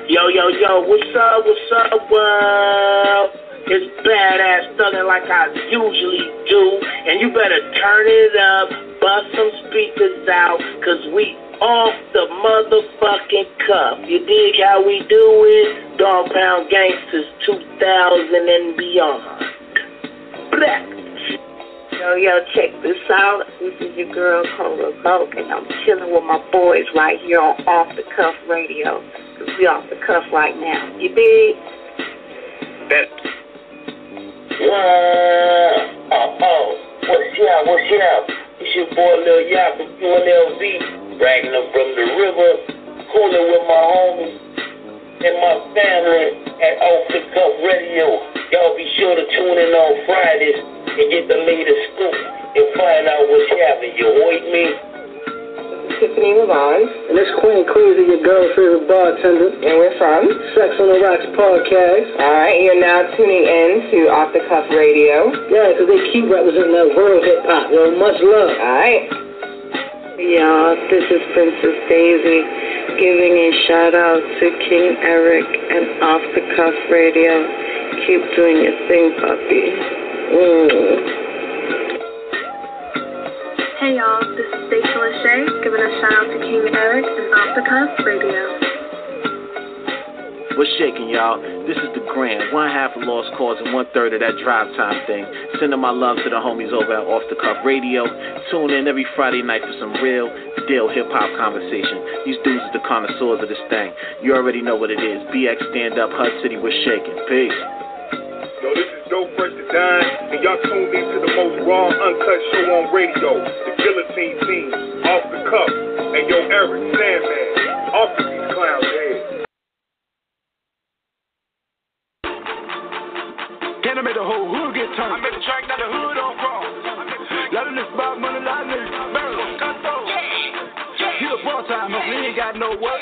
Yo, what's up, world? It's badass thuggin' like I usually do, and you better turn it up, bust some speakers out, cause we off the motherfucking cuff. You dig how we do it? Dog Pound Gangsters 2000 and beyond. Blah. Yo, check this out. This is your girl, Cola Vogue, and I'm chilling with my boys right here on Off the Cuff Radio. Cause we off the cuff right now. You dig? Bet. What's up? It's your boy Lil Yap from UNLV, bragging up from the river, cooling with my homies and my family at Off the Cuff Radio. Y'all be sure to tune in on Fridays and get the latest scoop and find out what's happening. You heard me? Tiffany Lavon. And it's Queen Queasy, your girl's favorite bartender. And we're from Sex on the Rocks podcast. Alright, you're now tuning in to Off the Cuff Radio. Yeah, because they keep representing that world hip hop. Yo, much love. Alright. Y'all, this is Princess Daisy giving a shout out to King Eric and Off the Cuff Radio. Keep doing your thing, puppy. Hey y'all, this is Stacey Lachey giving a shout out to King Eric and Off the Cuff Radio. What's shaking, y'all? This is the Grand, 1/2 of Lost Cause and 1/3 of that Drive Time thing. Sending my love to the homies over at Off the Cuff Radio. Tune in every Friday night for some real deal hip-hop conversation. These dudes are the connoisseurs of this thing. You already know what it is. BX Stand Up, HUD City, we're shaking. Peace. Yo, this is Dope Fresh to Dine, and y'all tuned in to the most raw, uncut show on radio, the Guillotine Team, Off the Cuff, and yo, Eric, Sandman, off of these clowns' heads. Can I make the whole hood get turned? I made the track, now the hood on cross. Lot of this about money, lot of this burn. He a part time, he ain't got no work.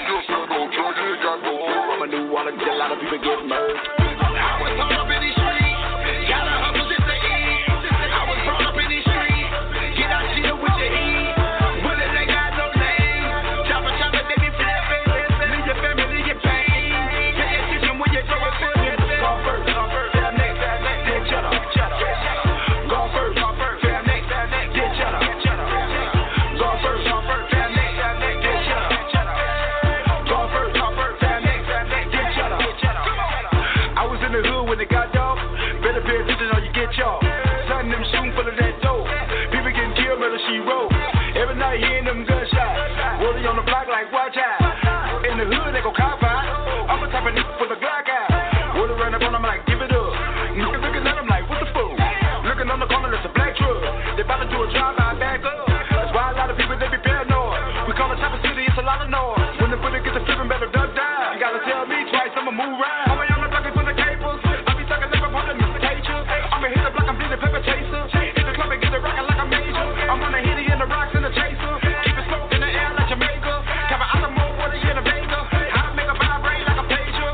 I'm a new one, a lot of people get murdered. I was all up in these streets, gotta hustle just to eat. I was brought up in these streets, get out here with your eat. Bullets ain't got no name, chopper, they be flipping. Leave your family, your pain. Pay attention when you throw a foot. Go first, fair next, then shut up. Go first, fair next, then shut up. Go first, fair next, then shut up. Go first, fair next, then shut up. I was in the hood when it got dark. Better pay attention or you get y'all. Son, them shooting full of that dope. People getting killed, murder, she wrote. Every night hearing them gunshots. Rolling on the block like watch out. In the hood, they go cop out. I'm a type of nigga for the Glock out. Roll around the corner, I'm like, give it up. Niggas looking at them like, what the fool? Looking on the corner, it's a black truck. They about to do a drive-by, back up. That's why a lot of people, they be paranoid. We call it type of city, it's a lot of noise. When the bullet gets a flipping, better duck down. You gotta tell me twice, I'ma move right. I'm on the block for the cables. I be talking never about the Mystikal. I'ma hit the block, I'm bleeding pepper chaser. Hit the club and get it rockin' like a major. I'm on the hitty in the rocks and the chaser. Keep it smoke in the air like Jamaica. Cover out the more water in the Vega. I make a vibrate like a pager.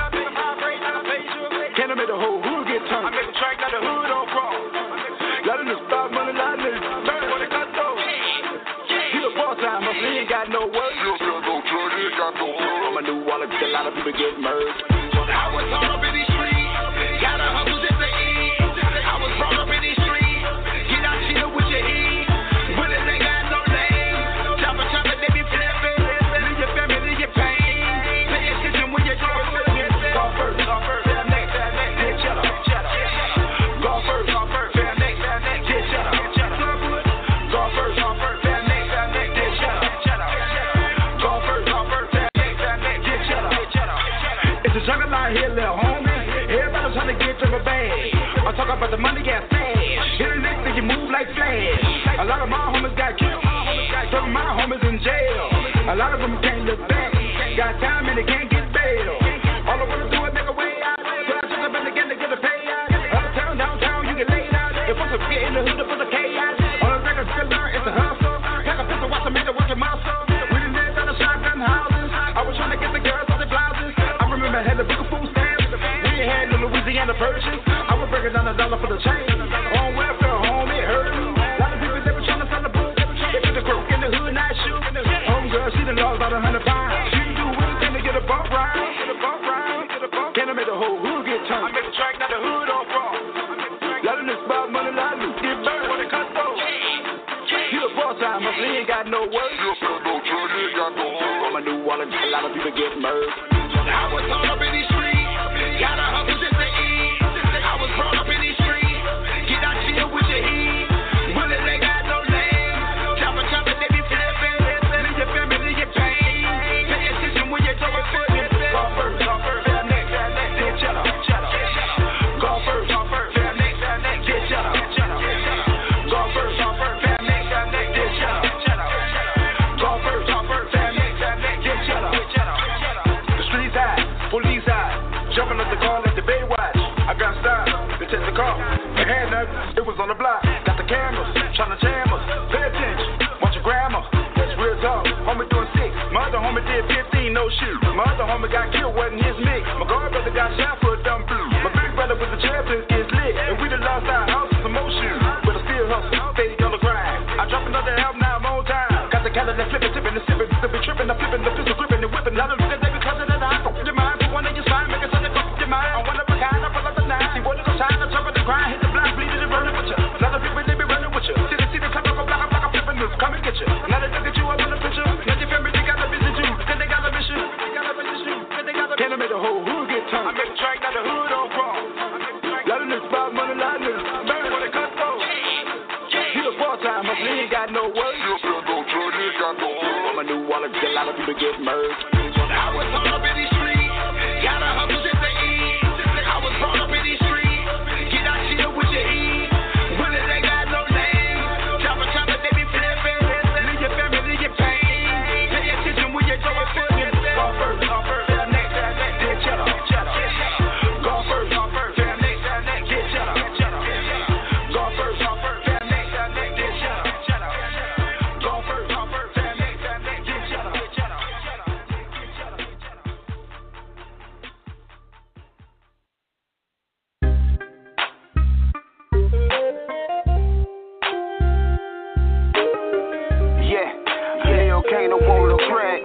Can I make the whole hood get turned? I make a track that the hood on cross. Lot of this about money, lot of this burn for the cut though. He a part time, but he ain't got no work. I'm a new one, a lot of people get murdered. I was all up in these streets, gotta hustle just to eat. I was brought up in these streets, get out here with your eat. Bullets ain't got no name, chopper, they be flipping. Leave your family, your pain. Pay attention when you're going to go first, fair next, then shut up. Go first, fair next, then shut up. Go first, fair next, then shut up. Go first, fair next, then shut up. It's a jungle out here, little homie. Everybody's trying to get to the bag. I'm talking about the money got fast. Hit the next thing you move like flash. A lot of my homies got killed. Some of my homies in jail. A lot of them can't look back. Got time and they can't get bail. All I wanna do is make a way out. But I just up in the game to get a payout. Uptown, downtown, you get laid out. If I'm get in the hood for the chaos. All the records still learn, it's a hustle. Pack a pistol, watch a major, watch your muscle. We done lived on the shotgun houses. I was trying to get the girls on the blouses. I remember I had the big food stamps. We ain't had no Louisiana purchase. I was breaking down $1 for the chain. On welfare, home, it hurt me. A lot of people, they were trying to sell the book. They put the crook in the hood, not shoot. Homegirl, she done lost about 100 pounds. She do anything to get a bump ride. mostly ain't got no work. You sell no drug, you ain't got no work. I'm a new one, a lot of people get murdered. I was all up in these streets, gotta hustle just to eat. I was brought up in these streets, get out chill with your heat. Bullets ain't got no name, chopper, they be flipping. Leave your family, leave your pain. Pay attention when you're doing footing. Go first, fair next, then shut up. Go first, fair next, then shut up. Go first, fair next, then shut up. Go first, fair next, then shut up. The streets high, police high, jumping up the car like the Baywatch. I got stopped, they took the car, they had nothing, it was on the block. Got the cameras, trying to jam us, pay attention, watch your grammar. That's real talk, homie doing 6, my other homie did 15, no shoot. My other homie got killed, wasn't his mix. My guard brother got shot for a dumb blue. My big brother was the champion, is lit, and we done lost our house and some more shoes. But I still hustle, steady on the grind. I drop another album now, I'm on time. Got the calendar flipping, tipping, the sipping, the be tripping, the flipping, the pistol gripping, the whipping. Now them niggas, they be cussing and I fuck your mind. Put one in your spine, make it something fuck your mind. I'm one of a kind, I pull up the nine. See, boy, they gon' shine, I jump in the grind, hit the block, bleeding and running with you. Now the people, they be running with you. See the clap, I'm block, I'm flipping this, come and get you. Now they look at you, I want a picture. Now your family, they got a visit you, then they got a mission. Can I make the whole hood get turned? I make the track, now the hood on wrong. Lot of niggas about money, lot of niggas burn when they cut through. He was part-time, but he ain't got no work. You feel no drug, he ain't got no work. I'm a new wallet, a lot of people get murdered. I was all up in these streets, gotta hustle just to eat. I was brought up in these streets, get out chill with your heat. Bullets ain't got no name, chopper, they be flipping. Leave your family, leave your pain. Pay attention when you're doing footing. Go first, fair next, then shut up. Go first, fair next, then shut up. Go first, fair next, then shut up. Go first, fair next, then shut up. Lil Kano on the track.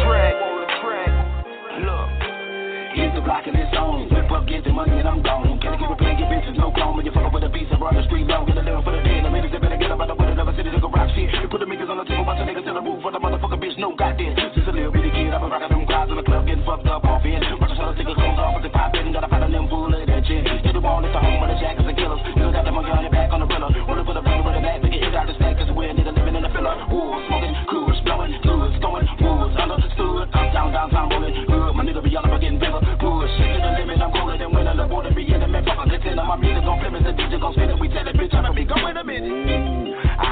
Look, hit the block and it's on. Whip up, get the money and I'm gone. Can't keep repaying your business, no clone. When you fuck up with a piece of run the street long. Get a little for the day. The minutes they better get up out the window. Never city to go rock shit. You put the niggas on the table, watch the niggas in the roof for the motherfucker bitch. No goddamn. Just a little bitty kid. I've been rocking them clouds in the club, getting fucked up off in. Watch the shot, take a clone off as they pop in. Gotta find a limb full of that gin. Get the wall, it's the home of the jackers and killers. You got them on your back on the pillar. Wanna put a finger with a knife, make it hit out the stack. Cause we're a nigga living in the filler. Ooh, smoking, cool, blowing, fluids, throwing, woods, understood. Uptown, downtown, rolling, good. My nigga be all up getting bigger. Push, shit to the limit, I'm colder than winter. The border be in the man, fuck a contender. My music gon' flip it, the DJ gon' spin it. We tell that bitch, I'ma be going a minute. I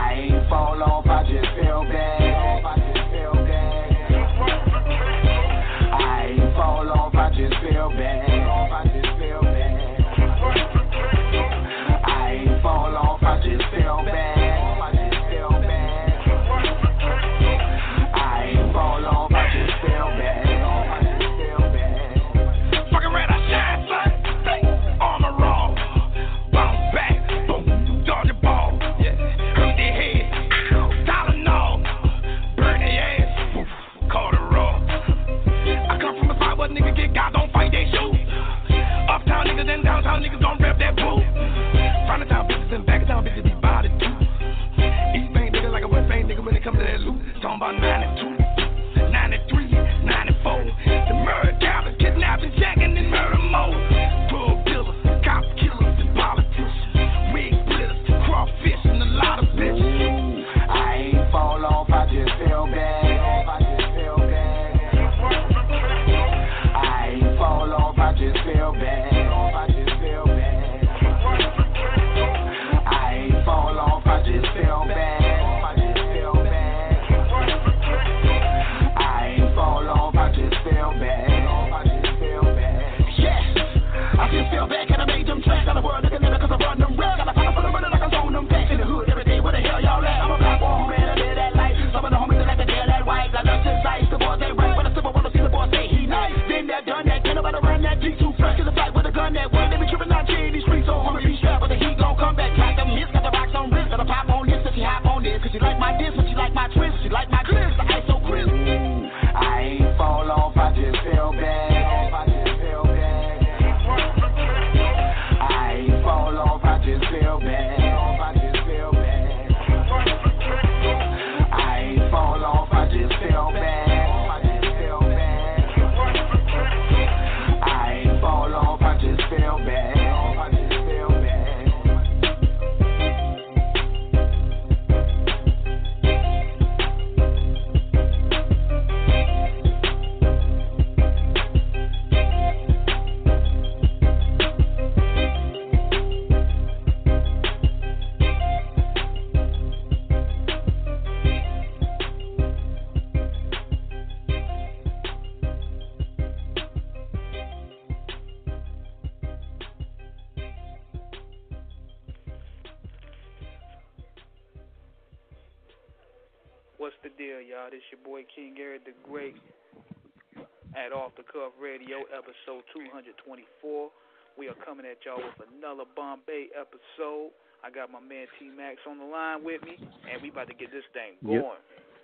What's the deal, y'all? This your boy King Eric the Great at Off the Cuff Radio, episode 224. We are coming at y'all with another Bombay episode. I got my man T-Max on the line with me, and we about to get this thing going.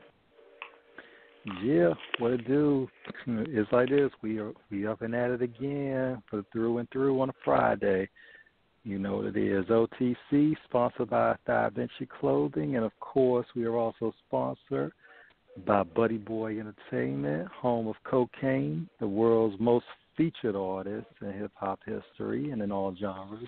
Yeah, what it do? It's like this. We up and at it again for through and through on a Friday. You know what it is. OTC, sponsored by Da Vinci Clothing, and of course we are also sponsored by Buddy Boy Entertainment, home of Cocaine, the world's most featured artist in hip-hop history and in all genres.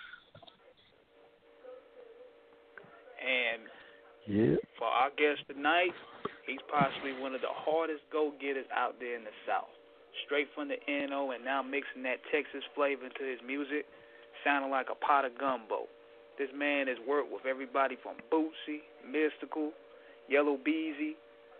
And for our guest tonight, he's possibly one of the hardest go-getters out there in the South. Straight from the NO and now mixing that Texas flavor into his music, sounding like a pot of gumbo. This man has worked with everybody from Boosie, Mystikal, Yellow Beezy,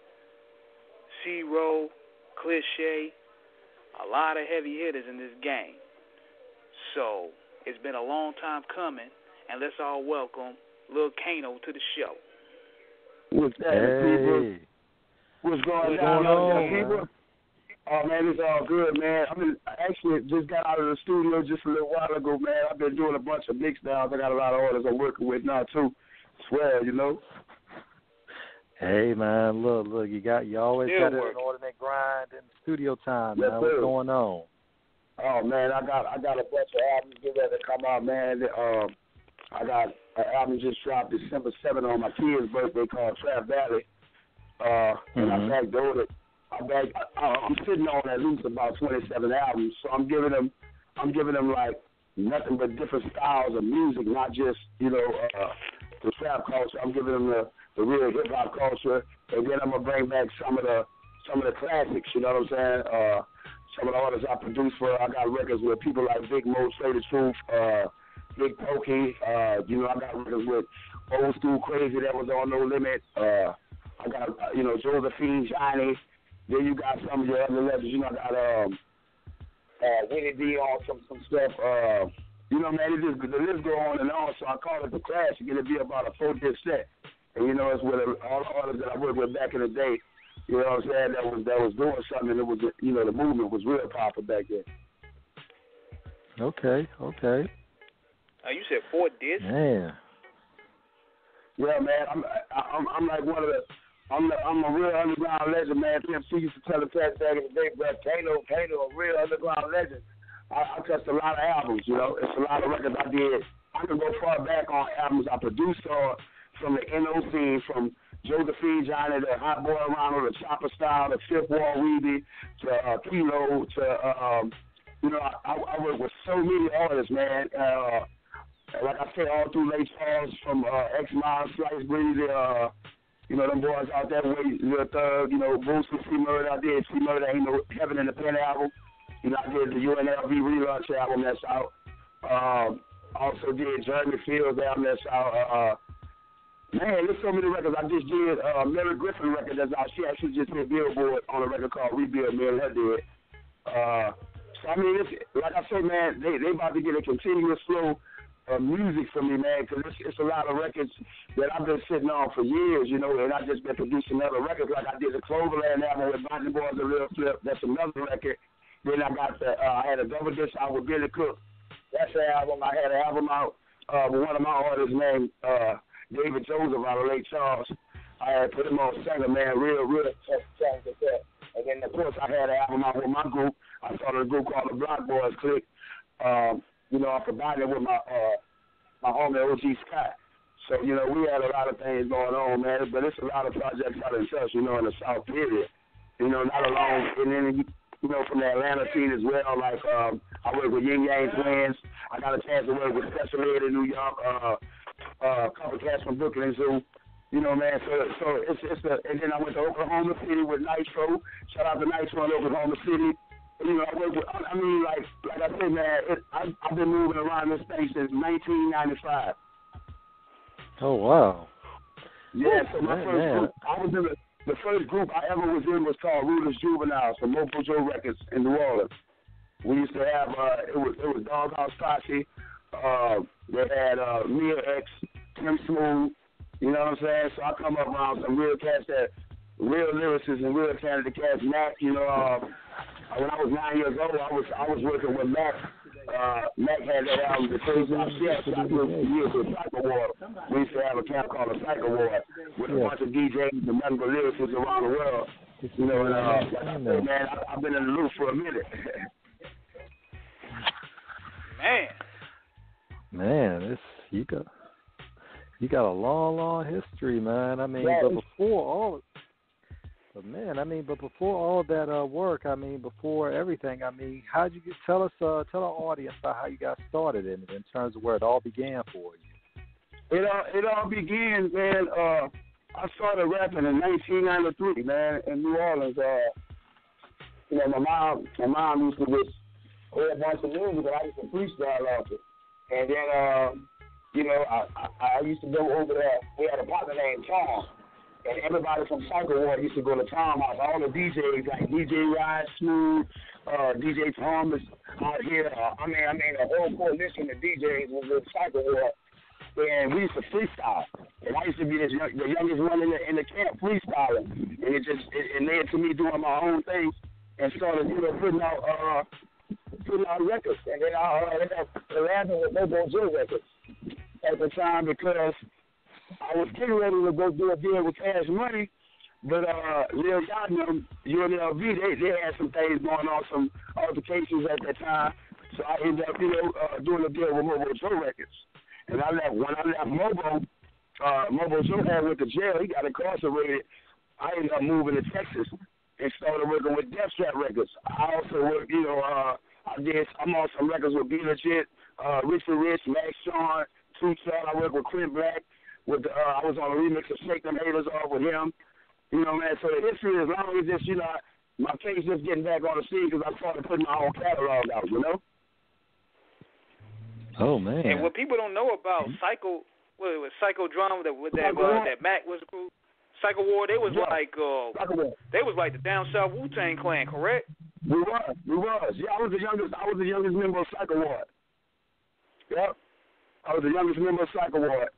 C-Roll, Cliché, a lot of heavy hitters in this game. So it's been a long time coming, and let's all welcome Lil Kano to the show. What's that, people? What's going on, people? Oh, man, it's all good, man. I actually just got out of the studio just a little while ago, man. I've been doing a bunch of mix downs. I got a lot of orders I'm working with now, too. Swear, you know. Hey, man, look, you always got an inordinate grind in studio time, man. What's going on? Oh, man, I got a bunch of albums getting ready to come out, man. I got an album just dropped December 7th on my kid's birthday called Trap Valley. And I backdoored it. I'm sitting on at least about 27 albums, so I'm giving them like nothing but different styles of music, not just the trap culture. I'm giving them the real hip hop culture, and then I'm gonna bring back some of the classics. You know what I'm saying? Some of the artists I produced for. I got records with people like Big Mo, Say the Truth, Big Pokey. I got records with Old School Crazy that was on No Limit. I got Josephine, Johnny. Then you got some of your other legends. I got Winnie D on some stuff. Man, the list go on and on. So I call it the classic. It'll be about a 4-disc set. And it's with all the artists that I worked with back in the day. You know what I'm saying? That was doing something. And it was the movement was real powerful back then. Okay. You said 4 discs? Man. Yeah, man. I'm like one of the. I'm a real underground legend, man. Pimp C used to tell the cats back in the day, but Kano, a real underground legend. I touched a lot of albums, It's a lot of records I did. I can go far back on albums I produced from the NO scene, from Josephine, Johnny, the Hot Boy Ronald, the Chopper Style, the Fifth Wall Weeby, to Kilo, to, I work with so many artists, man. Like I said, all through Late Charles, from X-Miles, Slice Breezy, them boys out that way, Lil Thug, Boosie, C-Murder. I did C-Murder, Ain't No Heaven in the Pen album. I did the UNLV Relaunch album that's out. Also did Jeremy Fields album that's out. Man, there's so many records. I just did Mary Griffin record that's out. She actually just hit Billboard on a record called Rebuild. Me and her did. So, it's, like I said, man, they about to get a continuous flow music for me, man, because it's a lot of records that I've been sitting on for years, and I just been producing other records. Like I did the Cloverland album with Bonnie Boys and Real Flip. That's another record. Then I got I had a double disc out with Billy Cook. That's the album. I had an album out with one of my artists named David Joseph out of Lake Charles. I had put him on singer, man, real talented that. And then, of course, I had an album out with my group. I started a group called the Block Boys Clique. I combined it with my homie OG Scott. So, we had a lot of things going on, man. But it's a lot of projects out in touch, in the South period. Not alone. And then, from the Atlanta scene as well. Like, I work with Yin Yang Twins. I got a chance to work with Special Ed in New York. A couple cats from Brooklyn Zoo. Man. So it's and then I went to Oklahoma City with Nitro. Shout out to Nitro in Oklahoma City. I work with, like I said, man, I've been moving around this thing since 1995. Oh, wow. Yeah, so my first group, I was in the first group I ever was in was called Ruthless Juveniles from Mojo Joe Records in New Orleans. We used to have, it was Doghouse Posse. They had Mia X, Tim Smooth, You know what I'm saying? So I come up around some real cats that, real lyricists and real talented cats. Mac, you know, when I was 9 years old, I was working with Mac. Mac had that album, The Crazy Chef. I did years with Psycho Ward. We used to have a camp called a Psycho Ward with a bunch of DJs and nothing but lyricists around the world. You know, and like I said, man, I've been in the loop for a minute. Man, it's you got a long history, man. I mean, but before all of that work, I mean, before everything, I mean, how'd you tell our audience about how you got started in terms of where it all began for you? It all began, man. I started rapping in 1993, man, in New Orleans. You know, my mom used to just play a bunch of music, and I used to freestyle off it. And then, you know, I used to go over there. We had a partner named Tom, and everybody from Psycho Ward used to go to Tom's house. All the DJs, like DJ Ride Smooth, DJ Thomas out here. I mean, a whole coalition of DJs was with Psycho Ward. And we used to freestyle, and I used to be the youngest one in the camp freestyling, and it led to me doing my own thing, and started, you know, putting out records, and then I ended up collabing with Mobo Joe Records at the time because I was getting ready to go do a deal with Cash Money, but Lil Kano, UNLV, they had some things going on, some altercations at that time, so I ended up, you know, doing a deal with Mobo Joe Records. And when I left Mobo Joe went to jail. He got incarcerated. I ended up moving to Texas and started working with Death Trap Records. I also worked, you know, I'm on some records with Be Legit, Richard Rich, Max Sean, Two Shot. I worked with Clint Black. I was on a remix of Shake Them Haters Off with him. You know, man, so the history is long as just, you know, my case just getting back on the scene because I started putting my own catalog out, you know? Oh, man. And what people don't know about Psycho Drama, that Mac was the crew, Psycho Ward, they was like the down south Wu-Tang Clan, correct? We was. Yeah, I was the youngest member of Psycho Ward. Yep. I was the youngest member of Psycho Ward.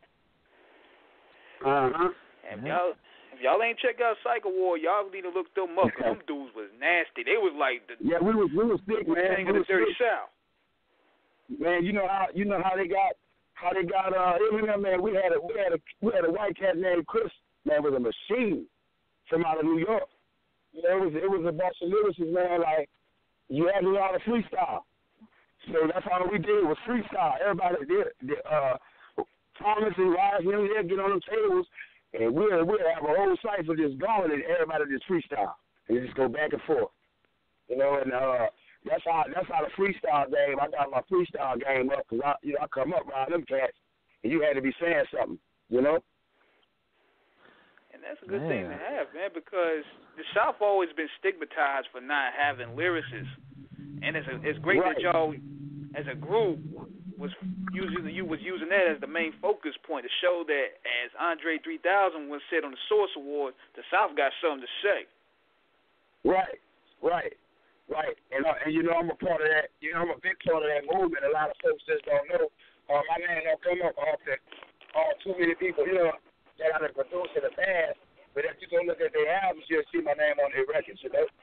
And if y'all ain't check out Psycho Ward, y'all need to look them up, because them dudes was nasty. They was like the we was thick, man. We was the dirty south. Man, you know how they got man, we had a white cat named Chris, man, was a machine from out of New York. You know, it was a bunch of lyricists, man, like you had to learn to freestyle. So that's all we did was freestyle. Everybody did Thomas and Raj, they'd get on the tables and we'd have a whole cypher just going and everybody just freestyle. And just go back and forth. You know, and That's how the freestyle game. I got my freestyle game up because I come up around them cats, and you had to be saying something, you know. And that's a good thing to have, man, because the South always been stigmatized for not having lyricists, and it's great that y'all, as a group, was using that as the main focus point to show that, as Andre 3000 once said on the Source Award, the South got something to say. Right. And you know, I'm a part of that. You know, I'm a big part of that movement. A lot of folks just don't know. My name don't come up often. Too many people, you know, that I've produced in the past. But if you go look at their albums, you'll see my name on their records, you know.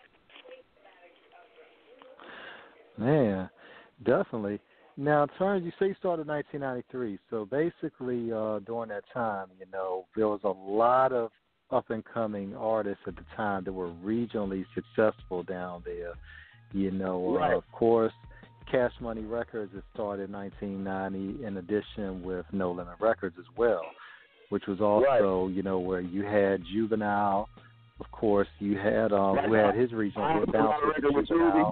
Man, definitely. Now, in terms, you say you started in 1993. So basically, during that time, you know, there was a lot of up-and-coming artists at the time that were regionally successful down there. You know, of course, Cash Money Records had started in 1990 in addition with No Limit Records as well, which was also, you know, where you had Juvenile. Of course, you had who had his regional hit, Bounce with Juvenile.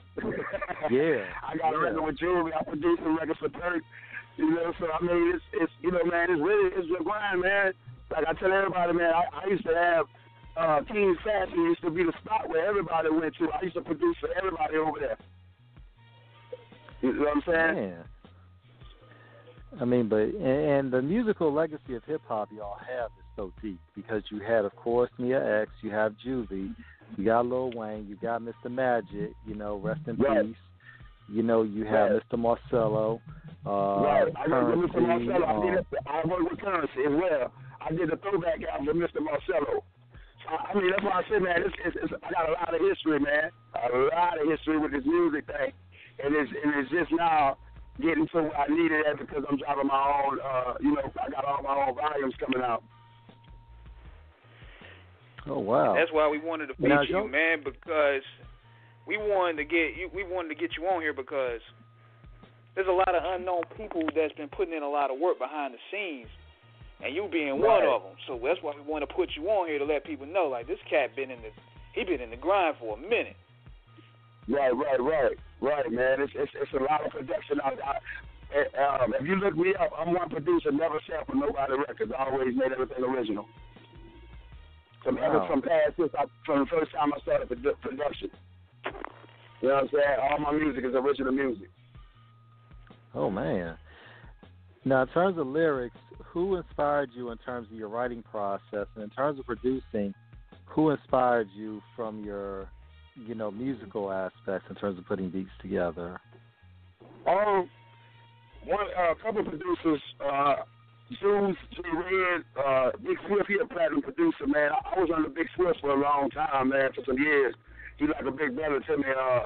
I got a record with Juvie. I produced a record for Turk. You know, so I mean, it's you know, man, it's your grind, man. Like I tell everybody, man, I used to have King Fashion used to be the spot where everybody went to. I used to produce for everybody over there. You know what I'm saying? Yeah. I mean, but and the musical legacy of hip hop y'all have is so deep because you had, of course, Mia X, you have Juvie, you got Lil Wayne, you got Mr. Magic, you know, rest in peace. You know, you have Mr. Marcello. Right. I worked with Mr. Currency. Marcello. I worked with Currency as well. I did the throwback album with Mr. Marcello. I mean, that's why I said, man, I got a lot of history, man. A lot of history with this music thing. And it's just now getting to where I need it at because I'm dropping my own, I got all my own volumes coming out. Oh, wow. That's why we wanted to feature you, man, because we wanted to get you on here because there's a lot of unknown people that's been putting in a lot of work behind the scenes, and you being one of them. So that's why we want to put you on here to let people know, like, this cat been in the grind for a minute. Right, man. It's a lot of production out there. If you look me up, I'm one producer, never sampled nobody records. I always made everything original. From the first time I started production. You know what I'm saying? All my music is original music. Oh, man. Now, in terms of lyrics, who inspired you in terms of your writing process? And in terms of producing, who inspired you from your, musical aspects in terms of putting beats together? A couple producers, Zeus, J Red, Big Swift, he a platinum producer, man. I was under Big Swift for a long time, man, for some years. He like a big brother to me.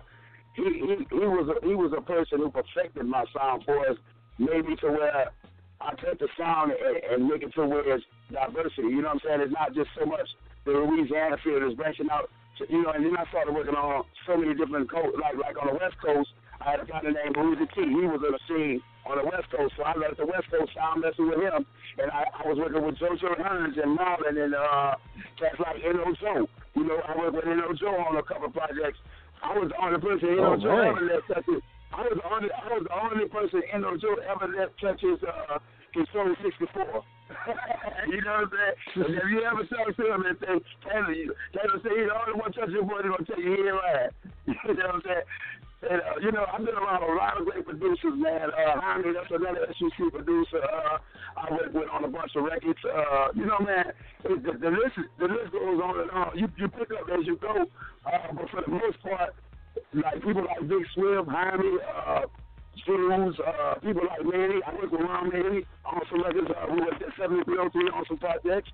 He was a person who perfected my sound for us, made me to where I take the sound and make it to where it's diversity. You know what I'm saying? It's not just so much the Louisiana field is branching out. And then I started working on so many different coasts. Like on the West Coast, I had a guy named Boosie. He was in the scene on the West Coast, so I let the West Coast sound messing with him. And I was working with JoJo Hearns and Marlon and cats like N.O. Joe. I worked with N.O. Joe on a couple of projects. I was the only person N.O. Joe ever let touch it. I was the only person N.O. Joe ever let touch his Sony 64. You know what I'm saying? And if you ever talk to him and say, Taylor say he's the only one touching your boy, he's going to tell you he ain't lying. You know what I'm saying? And, I've been around a lot of great producers, man. Jaime, that's another SUC producer I work with on a bunch of records. Man, the list goes on and on. You pick up as you go. But for the most part, like people like Big Swift, Jaime, Zeus, people like Manny. I work with Ron Manny on some records. We worked at 7303 on some projects.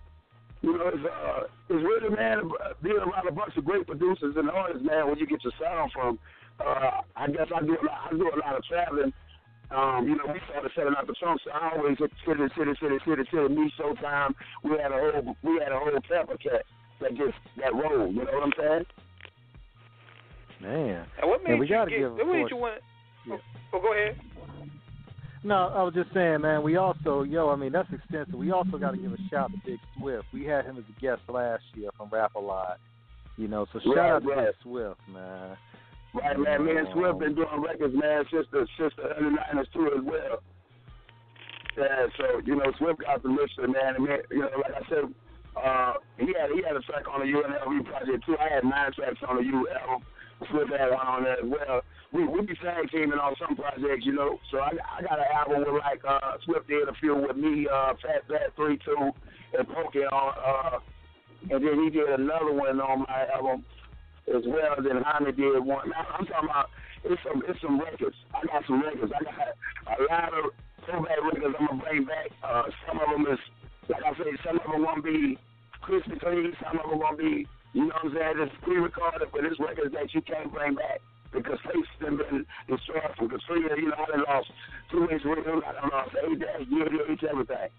It's really, man, being around a bunch of great producers and artists, man, where you get your sound from. I guess I do a lot of traveling. We started setting out the trunks. So I always hit city, me Showtime. We had a whole camper cat that rolled. You know what I'm saying? Man. And what made you want? Yeah. Oh, go ahead. No, I was just saying, man, we also, that's extensive. We also got to give a shout to Big Swift. We had him as a guest last year from Rap A Lot. So shout out to Big Swift, man. Right, man. Me and Swift been doing records, man, since the early 90s too as well. Yeah, so, Swift got the listen, man. And, like I said, he had a track on the UNLV project too. I had 9 tracks on the U album. Swift had one on there as well. We be tag teaming on some projects, So I got an album with Swift did a few with me, Fat 3-2, and Pokey on, and then he did another one on my album as well. Then Jaime did one. Now I'm talking about it's some records. I got some records. I got a lot of throwback records I'm gonna bring back. Some of them is like I said, some of them won't be crispy clean. Some of them won't be. You know what I'm saying? It's pre-recorded, but it's records that you can't bring back because faces have been destroyed from Katrina. I done lost 2 inch rhythm. I done lost 8 days, everything.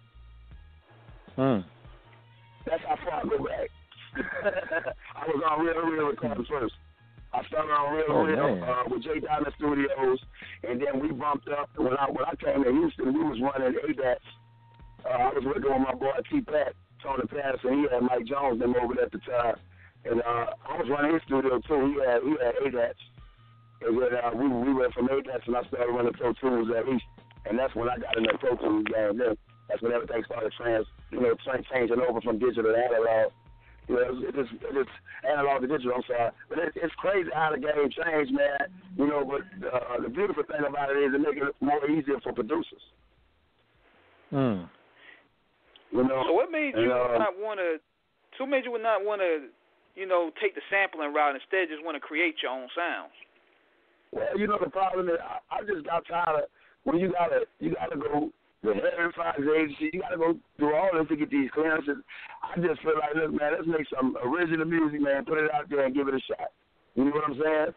That's how far I go back. I was on real recording first. I started on real with J Diamond Studios, and then we bumped up. When I came to Houston, we was running ADATs. I was working with my boy T-Pat, Tony Patterson. He had Mike Jones them over there at the time. And I was running his studio too. He had ADATs. And then we went from ADATs and I started running Pro Tools at East. And that's when I got in the Pro Tools game then. That's when everything started changing over from digital to analog. It's analog to digital, I'm sorry. But it's crazy how the game changed, man. But the beautiful thing about it is it makes it more easier for producers. So what made you not want to? So what made you not want to? Take the sampling route, instead just want to create your own sounds? Well, you know the problem is I just got tired of when you gotta go the heaven finds agency, you gotta go through all this to get these clearances. I just feel like, look, man, let's make some original music, man, put it out there and give it a shot. You know what I'm saying?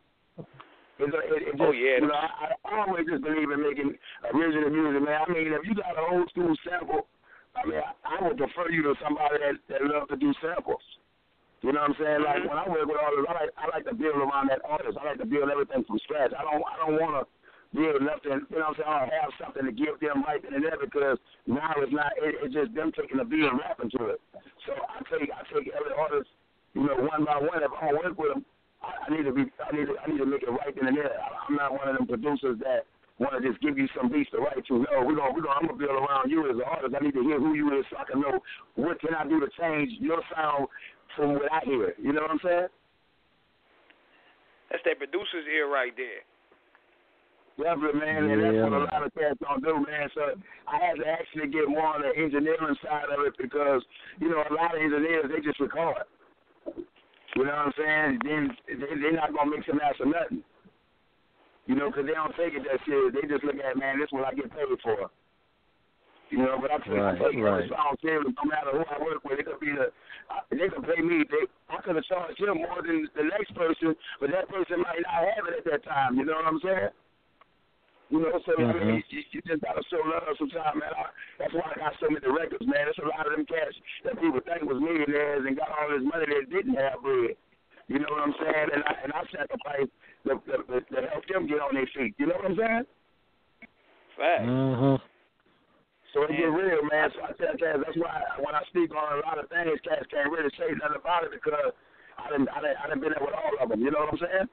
It just, you know, I always just believe in making original music, man. I mean, if you got an old school sample, I mean, I would prefer you to somebody that loves to do samples. You know what I'm saying? Like when I work with artists, I like to build around that artist. I like to build everything from scratch. I don't want to build nothing. You know what I'm saying? I don't have something to give them right then and there because now it's not. It's just them taking the beat and rapping to it. So I take every artist, you know, one by one. If I don't work with them, I need to make it right then and there. I'm not one of them producers that want to just give you some beats to write to. No, I'm gonna build around you as an artist. I need to hear who you is so I can know what can I do to change your sound from what I hear. You know what I'm saying? That's that producer's ear right there. Definitely, man, and that's what a lot of cats don't do, man. So I had to actually get more on the engineering side of it because, you know, a lot of engineers, they just record. You know what I'm saying? Then they're not going to mix and master nothing. You know, because they don't take it that serious. They just look at, man, this is what I get paid for. You know, but I take every song serious no matter who I work with. It could be they could pay me. I could have charged him more than the next person, but that person might not have it at that time. You know what I'm saying? You know, so I mean, you just gotta show love sometimes, man. That's why I got so many records, man. There's a lot of them cats that people think was millionaires and got all this money that didn't have bread. You know what I'm saying? And I sacrificed to help them get on their feet. You know what I'm saying? Fact. So it get real, man. So I tell cats, that's why when I speak on a lot of things, cats can't really say nothing about it because I done been there with all of them. You know what I'm saying?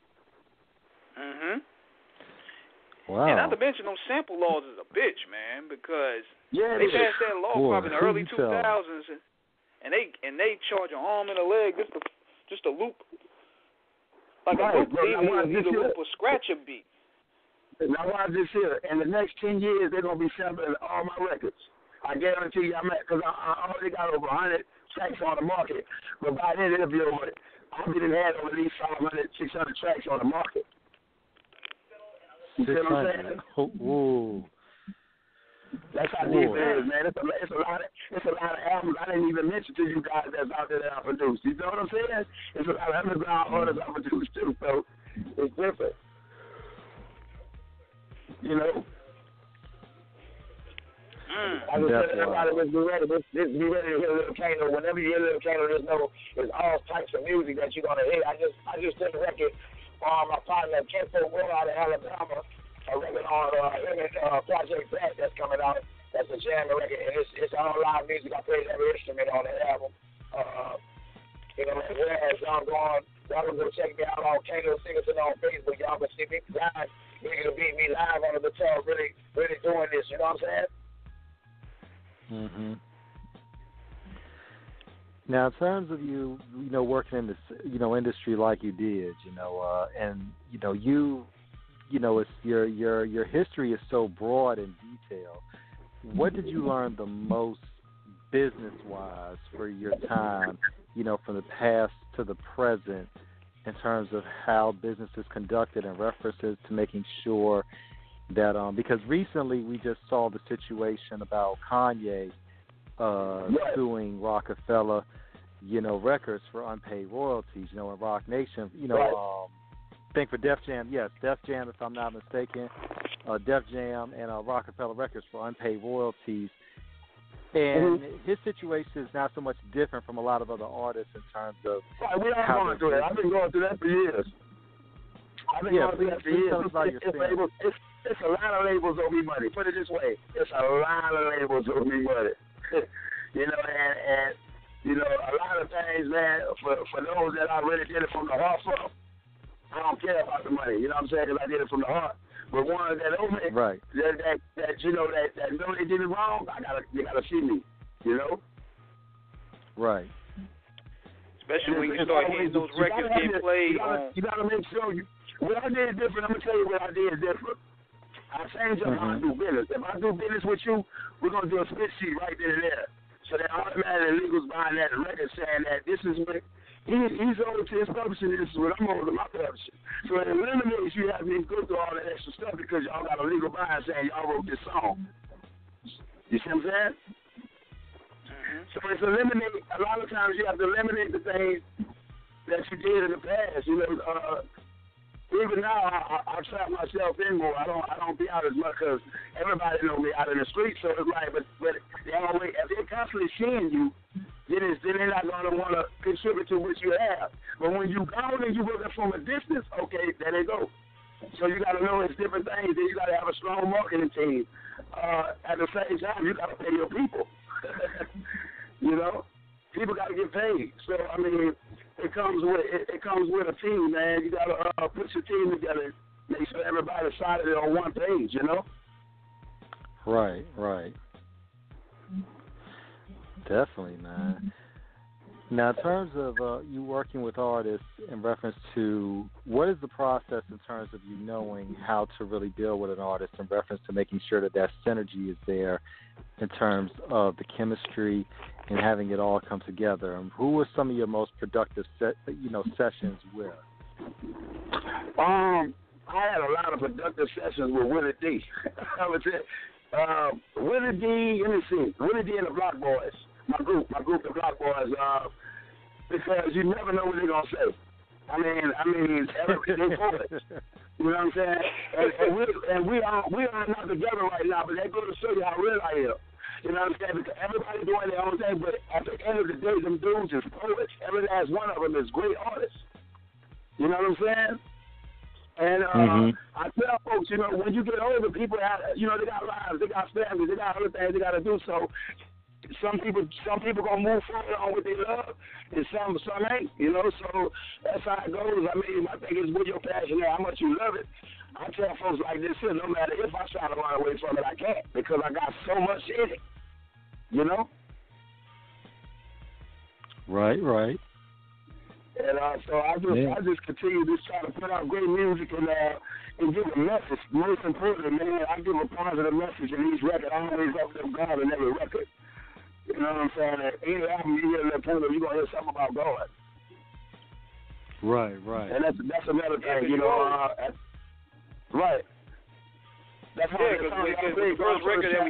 Wow. And not to mention, those sample laws is a bitch, man, because they passed that law probably in the early 2000s, and they charge an arm and a leg just to loop, like a loop, either loop or scratch a beat. Now watch this here. In the next 10 years, they're gonna be sampling all my records. I guarantee you, because I already got over 100 tracks on the market, but by then it'll be over. I'll be had over at least 500, 600 tracks on the market. You see what I'm saying? Ooh. That's how deep it is, man. It's a lot of albums I didn't even mention to you guys that's out there that I produced. You know what I'm saying? It's a lot of underground artists I produced too, so it's different. You know? I just said everybody just be ready. Just be ready to hear Lil Kano. Whenever you hear Lil Kano, just know there's all types of music that you're gonna hear. I just did a record. My partner, Kenpo Will out of Alabama, a record on Project Black that's coming out. That's a jam record, and it's all live music. I played every instrument on the album. You know, whereas y'all can go check me out on Kano Singleton on Facebook. Y'all can see me live. You can beat me live on the guitar, really doing this. You know what I'm saying? Now, in terms of you know, working in this, you know, industry like you did, you know, and you know, it's your history is so broad and detailed. What did you learn the most business-wise for your time, you know, from the past to the present, in terms of how business is conducted and references to making sure that, because recently we just saw the situation about Kanye suing Rockefeller, you know, Records for unpaid royalties, you know, in Rock Nation, you know, think for Def Jam, Def Jam, if I'm not mistaken, Def Jam and Rockefeller Records for unpaid royalties. And his situation is not so much different from a lot of other artists in terms of we are going through it. I've been going through that for years. It's a lot of labels owe me money. Put it this way. It's a lot of labels owe me money. You know, and you know, a lot of things, man, for those that I really did it from the heart for, I don't care about the money. You know what I'm saying? Because I did it from the heart. But ones that owe me, that you know, that know they did it wrong, you gotta see me. You know? Right. Especially when you start hearing those records getting played. You gotta make sure what I did is different. I'm gonna tell you what I did is different. I changed up how I do business. If I do business with you, we're gonna do a split sheet right then and there. So that automatically legals buying that record saying that this is what He's over to his publishing. This is what I'm over to my publishing. So it eliminates you having to go through all that extra stuff because y'all got a legal bind saying y'all wrote this song. You see what I'm saying? So it's eliminate. A lot of times you have to eliminate the things that you did in the past. You know, even now I trap myself in more. I don't be out as much because everybody know me out in the street. So it's like, but they always, if they're constantly seeing you, then they're not gonna want to contribute to what you have. But when you go and you look at from a distance, okay, there they go. So you got to know it's different things. Then you got to have a strong marketing team. At the same time, you got to pay your people. You know, people got to get paid. So I mean, it comes with a team, man. You got to put your team together, make sure everybody's solid on one page. You know. Right. Definitely, man. Now, in terms of you working with artists in reference to what is the process in terms of you knowing how to really deal with an artist in reference to making sure that synergy is there in terms of the chemistry and having it all come together? And who were some of your most productive sessions with? I had a lot of productive sessions with Willie D. I would say Willie D. Let me see, Willie D and the Block Boys. My group, the Block Boys, because you never know what they're gonna say. I mean, they poets. You know what I'm saying? And we are not together right now, but they go to show you how real I am. You know what I'm saying? Because everybody doing their own thing, but at the end of the day, them dudes is poets. Every last one of them is great artists. You know what I'm saying? And I tell folks, you know, when you get older, people have, you know, they got lives, they got families, they got other things they got to do. So some people gonna move forward on what they love, and some ain't. You know, so that's how it goes. I mean, I think it's with your passion and how much you love it. I tell folks like this here, no matter if I try to run away from it, I can't because I got so much in it. You know. Right. And so I just continue to try to put out great music and give a message. Most importantly, man, I give a positive message in each record. I always uplift God in every record. You know what I'm saying? At any album you hear Lil Kano, you're gonna hear something about God. Right. And that's another thing, you know. Right. That's how the first record that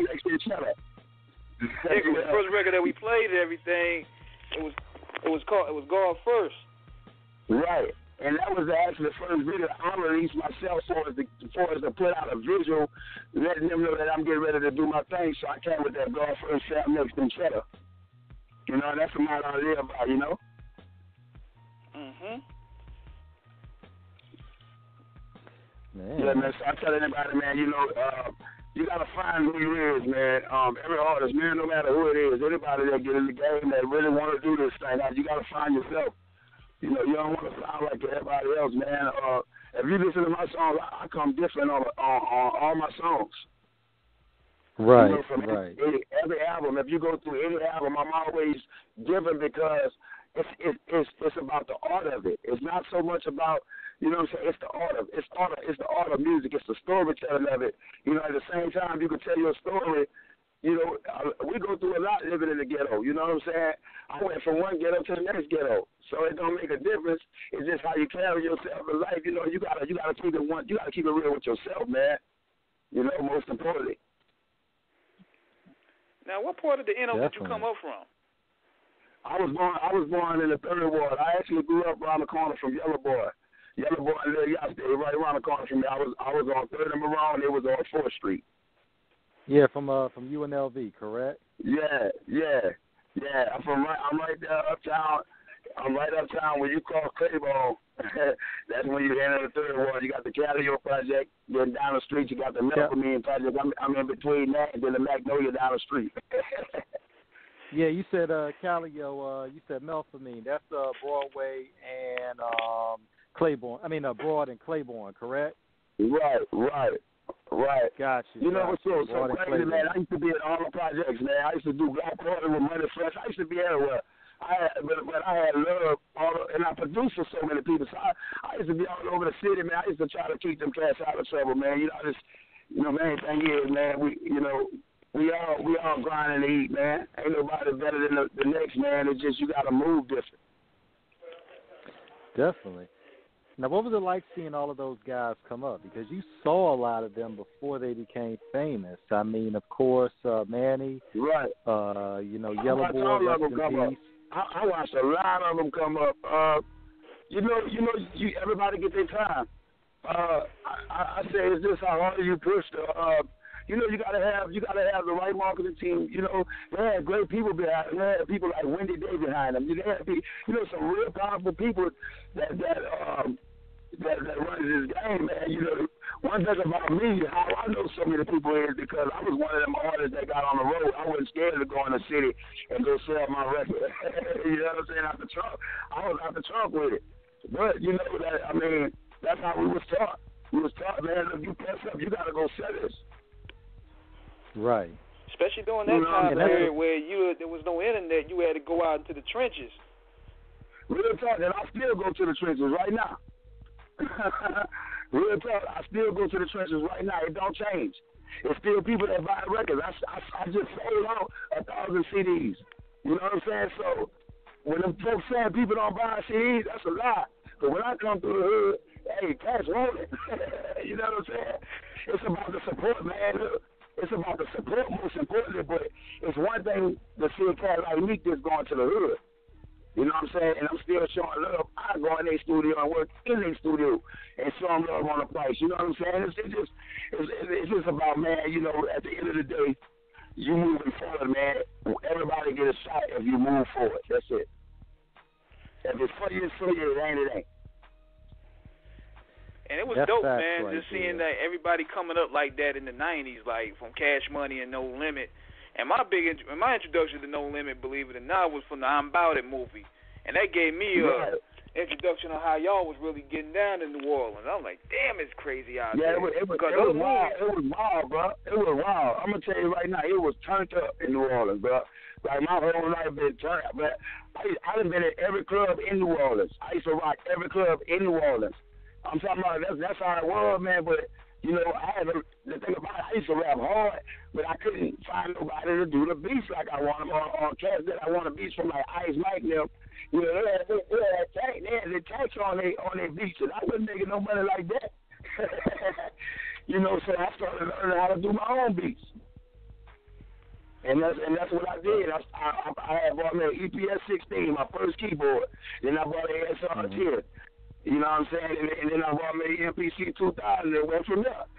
we played and everything, it was God First. Right. And that was actually the first video I released myself for us to put out a visual letting them know that I'm getting ready to do my thing. So I came with that God First Sam Next and Cheddar. You know, that's the motto I live by, you know? Man. Yeah, man, so I tell anybody, man, you know, you got to find who you is, man. Every artist, man, no matter who it is, anybody that get in the game that really want to do this thing, you got to find yourself. You know, you don't want to sound like everybody else, man. If you listen to my songs, I come different on all my songs. Right, you know, from every album. If you go through any album, I'm always different because it's about the art of it. It's not so much about, you know what I'm saying, it's the art of music. It's the storytelling of it. You know, at the same time, you can tell your story. You know, we go through a lot living in the ghetto. You know what I'm saying? I went from one ghetto to the next ghetto, so it don't make a difference. It's just how you carry yourself in life. You know, you gotta keep it you gotta keep it real with yourself, man. You know, most importantly. Now, what part of the NO did you come up from? I was born in the 3rd Ward. I actually grew up around the corner from Yellow Boy and Lil Yachty, right around the corner from me. I was on 3rd and Marone. It was on 4th Street. Yeah, from UNLV, correct? Yeah. I'm right there uptown. I'm right uptown when you cross Claiborne. That's when you enter the 3rd Ward. You got the Calio Project. Then down the street, you got the Melpomene Project. I'm in between that and then the Magnolia down the street. Yeah, you said Calio. You said Melpomene. That's Broadway and Claiborne. I mean, Broad and Claiborne, correct? Right. Gotcha. You know what's so crazy, man? I used to be at all the projects, man. I used to do Black Quarter with Money Fresh. I used to be everywhere. But I had love, and I produced for so many people. So I used to be all over the city, man. I used to try to keep them cats out of trouble, man. You know, main thing is, man, we all grinding to eat, man. Ain't nobody better than the next, man. It's just you got to move different. Definitely. Now, what was it like seeing all of those guys come up? Because you saw a lot of them before they became famous. I mean, of course, Manny, right? Yellow Boy, rest in peace. I watched a lot of them come up. Everybody get their time. I say, is this how hard you push the? You gotta have the right marketing team. They had great people behind them. They had people like Wendy Day behind them. They had some real powerful people that runs this game, man. One thing about me, how I know so many people is because I was one of them artists that got on the road. I wasn't scared to go in the city and go sell my record. You know what I'm saying? Out the trunk. I was out the trunk with it. But that's how we was taught. We was taught, man, if you press up, you gotta go sell this. Right. Especially during that time period where there was no internet, you had to go out into the trenches. Real talk, and I still go to the trenches right now. Real talk, I still go to the trenches right now. It don't change. It's still people that buy records. I just sold out 1,000 CDs. You know what I'm saying? So when them folks saying people don't buy CDs, that's a lie. But when I come through the hood, hey, cats want it. You know what I'm saying? It's about the support, man. It's about the support most importantly, but it's one thing to see a cat like me just going to the hood. You know what I'm saying? And I'm still showing love. I go in their studio and work in their studio and show them love on the price. You know what I'm saying? It's just about, man, at the end of the day, you moving forward, man. Everybody get a shot if you move forward. That's it. If it's for you, it's for you. It ain't. And it was dope, man, right just seeing that everybody coming up like that in the 90s, like from Cash Money and No Limit. And my introduction to No Limit, believe it or not, was from the I'm Bout It movie. And that gave me a introduction on how y'all was really getting down in New Orleans. I'm like, damn, it's crazy out there. Yeah, it was wild. It was wild, bro. It was wild. I'm going to tell you right now, it was turned up in New Orleans, bro. Like, my whole life been turned up. But I done been at every club in New Orleans. I used to rock every club in New Orleans. I'm talking about that's how it was, man. But I had the thing about it, I used to rap hard, but I couldn't find nobody to do the beats like I want them on cats that I want the beats from like Ice Mike them. They had the tax on their beats, and I wasn't making no money like that. So I started learning how to do my own beats. And that's what I did. I had bought me an EPS 16, my first keyboard. Then I bought an SR 10. You know what I'm saying? And then I bought me an MPC 2000 and went from there.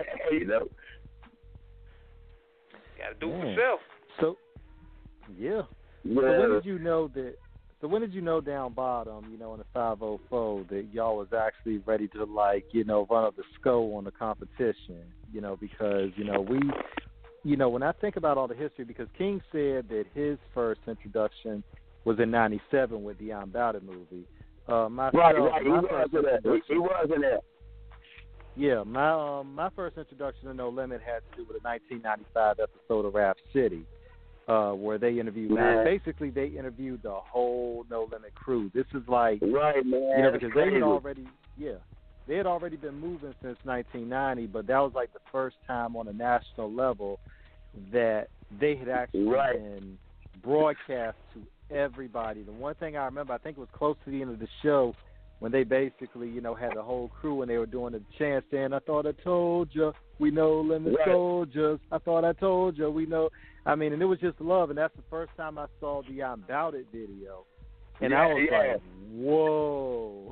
Gotta do it for self. So, yeah. So when did you know down bottom, in the 504, that y'all was actually ready to run up the score on the competition? Because when I think about all the history, because King said that his first introduction was in '97 with the I'm Bout It movie. My first introduction to No Limit had to do with a 1995 episode of Rap City, where they interviewed. Basically, they interviewed the whole No Limit crew. This is like, because they had already been moving since 1990, but that was like the first time on a national level that they had actually been broadcast to everybody. The one thing I remember, I think it was close to the end of the show, when they basically, had the whole crew and they were doing the chant saying, I thought I told you, we know Limit soldiers. I thought I told you, we know. I mean, and it was just love, and that's the first time I saw the I'm Bout It video. And I was like, whoa.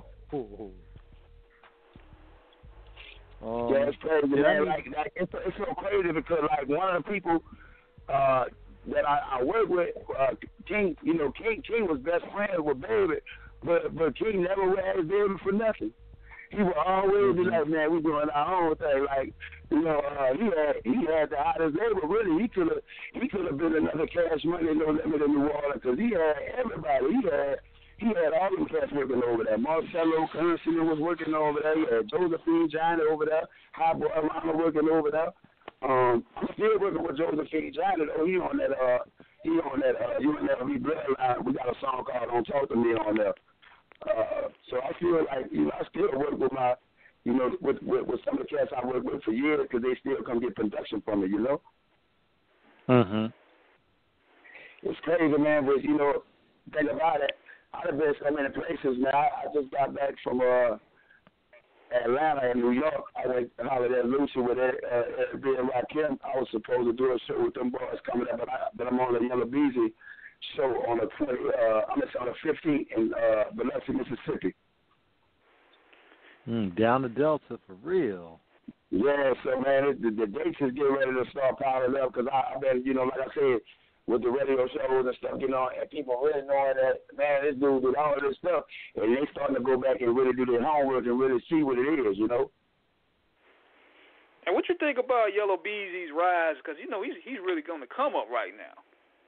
It's crazy, man. It's so crazy because, one of the people that I work with, King, King was best friends with Baby, but King never would have his baby for nothing. He would always be like, man, we doing our own thing. He had the hottest day, but really he could have been another Cash Money, No Limit in New Orleans, because he had everybody. He had all them cats working over there. Marcelo Constantine was working over there. He had Josephine Johnny over there. High Boy Alana working over there. I'm still working with Josephine Johnny, though. He on that You Will Never Be Bloodline. We got a song called Don't Talk to Me on there. So I feel like, I still work with my, with some of the cats I work with for years because they still come get production from me, Mm-hmm. It's crazy, man, but, think about it. I've been so many places, man. I just got back from Atlanta and New York. I went to Holiday Lucy with Airbnb and Rakim. I was supposed to do a show with them boys coming up, but I'm on the Yellow Beezy show on the 15th in Biloxi, Mississippi. Down the Delta for real. Yeah, so man, the dates is getting ready to start piling up because I've been, like I said, with the radio shows and stuff, and people really knowing that, man, this dude did all of this stuff, and they starting to go back and really do their homework and really see what it is, And what you think about Yellow Beezy's rise? Because he's really going to come up right now.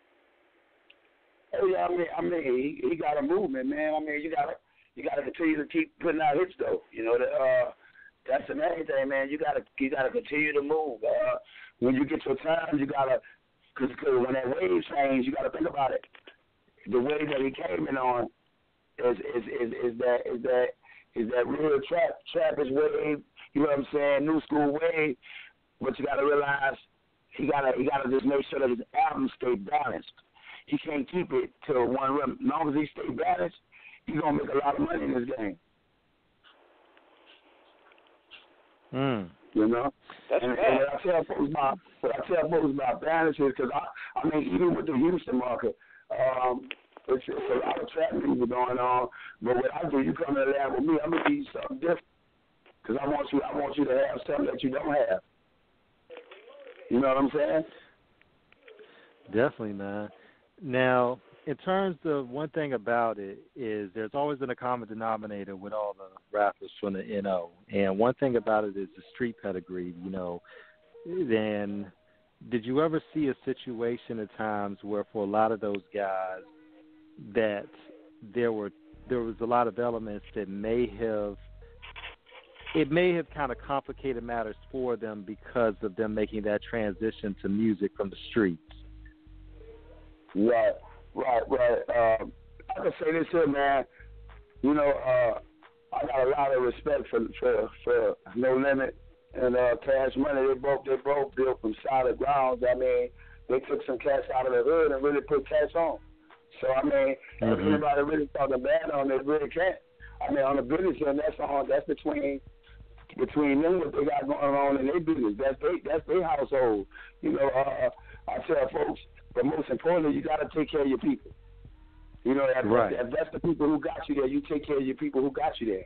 Oh yeah, I mean, he got a movement, man. I mean, you gotta continue to keep putting out hits, though. That's the main thing, man. You gotta continue to move. When you get your time, you gotta. Because when that wave change, you got to think about it. The wave that he came in on is that real trap is wave. You know what I'm saying? New school wave. But you got to realize he gotta just make sure that his album stay balanced. He can't keep it to one rhythm. As long as he stay balanced, he's gonna make a lot of money in this game. That's and what I tell folks about balance is because I mean even with the Houston market, it's a lot of trap music going on. But what I do, you come in the lab with me, I'm gonna give you something different because I want you to have something that you don't have. You know what I'm saying? Definitely, man. Now, in terms of one thing about it is there's always been a common denominator with all the rappers from the NO. And one thing about it is the street pedigree, Then did you ever see a situation at times where for a lot of those guys that there was a lot of elements that may have kind of complicated matters for them because of them making that transition to music from the streets? Right. I can say this here, man. I got a lot of respect for No Limit and Cash Money. They both built from solid grounds. I mean, they took some cash out of the hood and really put cash on. So I mean, if anybody really talking bad on it, really can't. I mean, on the business end, that's between them what they got going on in their business. That's their household. I tell folks. But most importantly, you got to take care of your people. If that's the people who got you there, you take care of your people who got you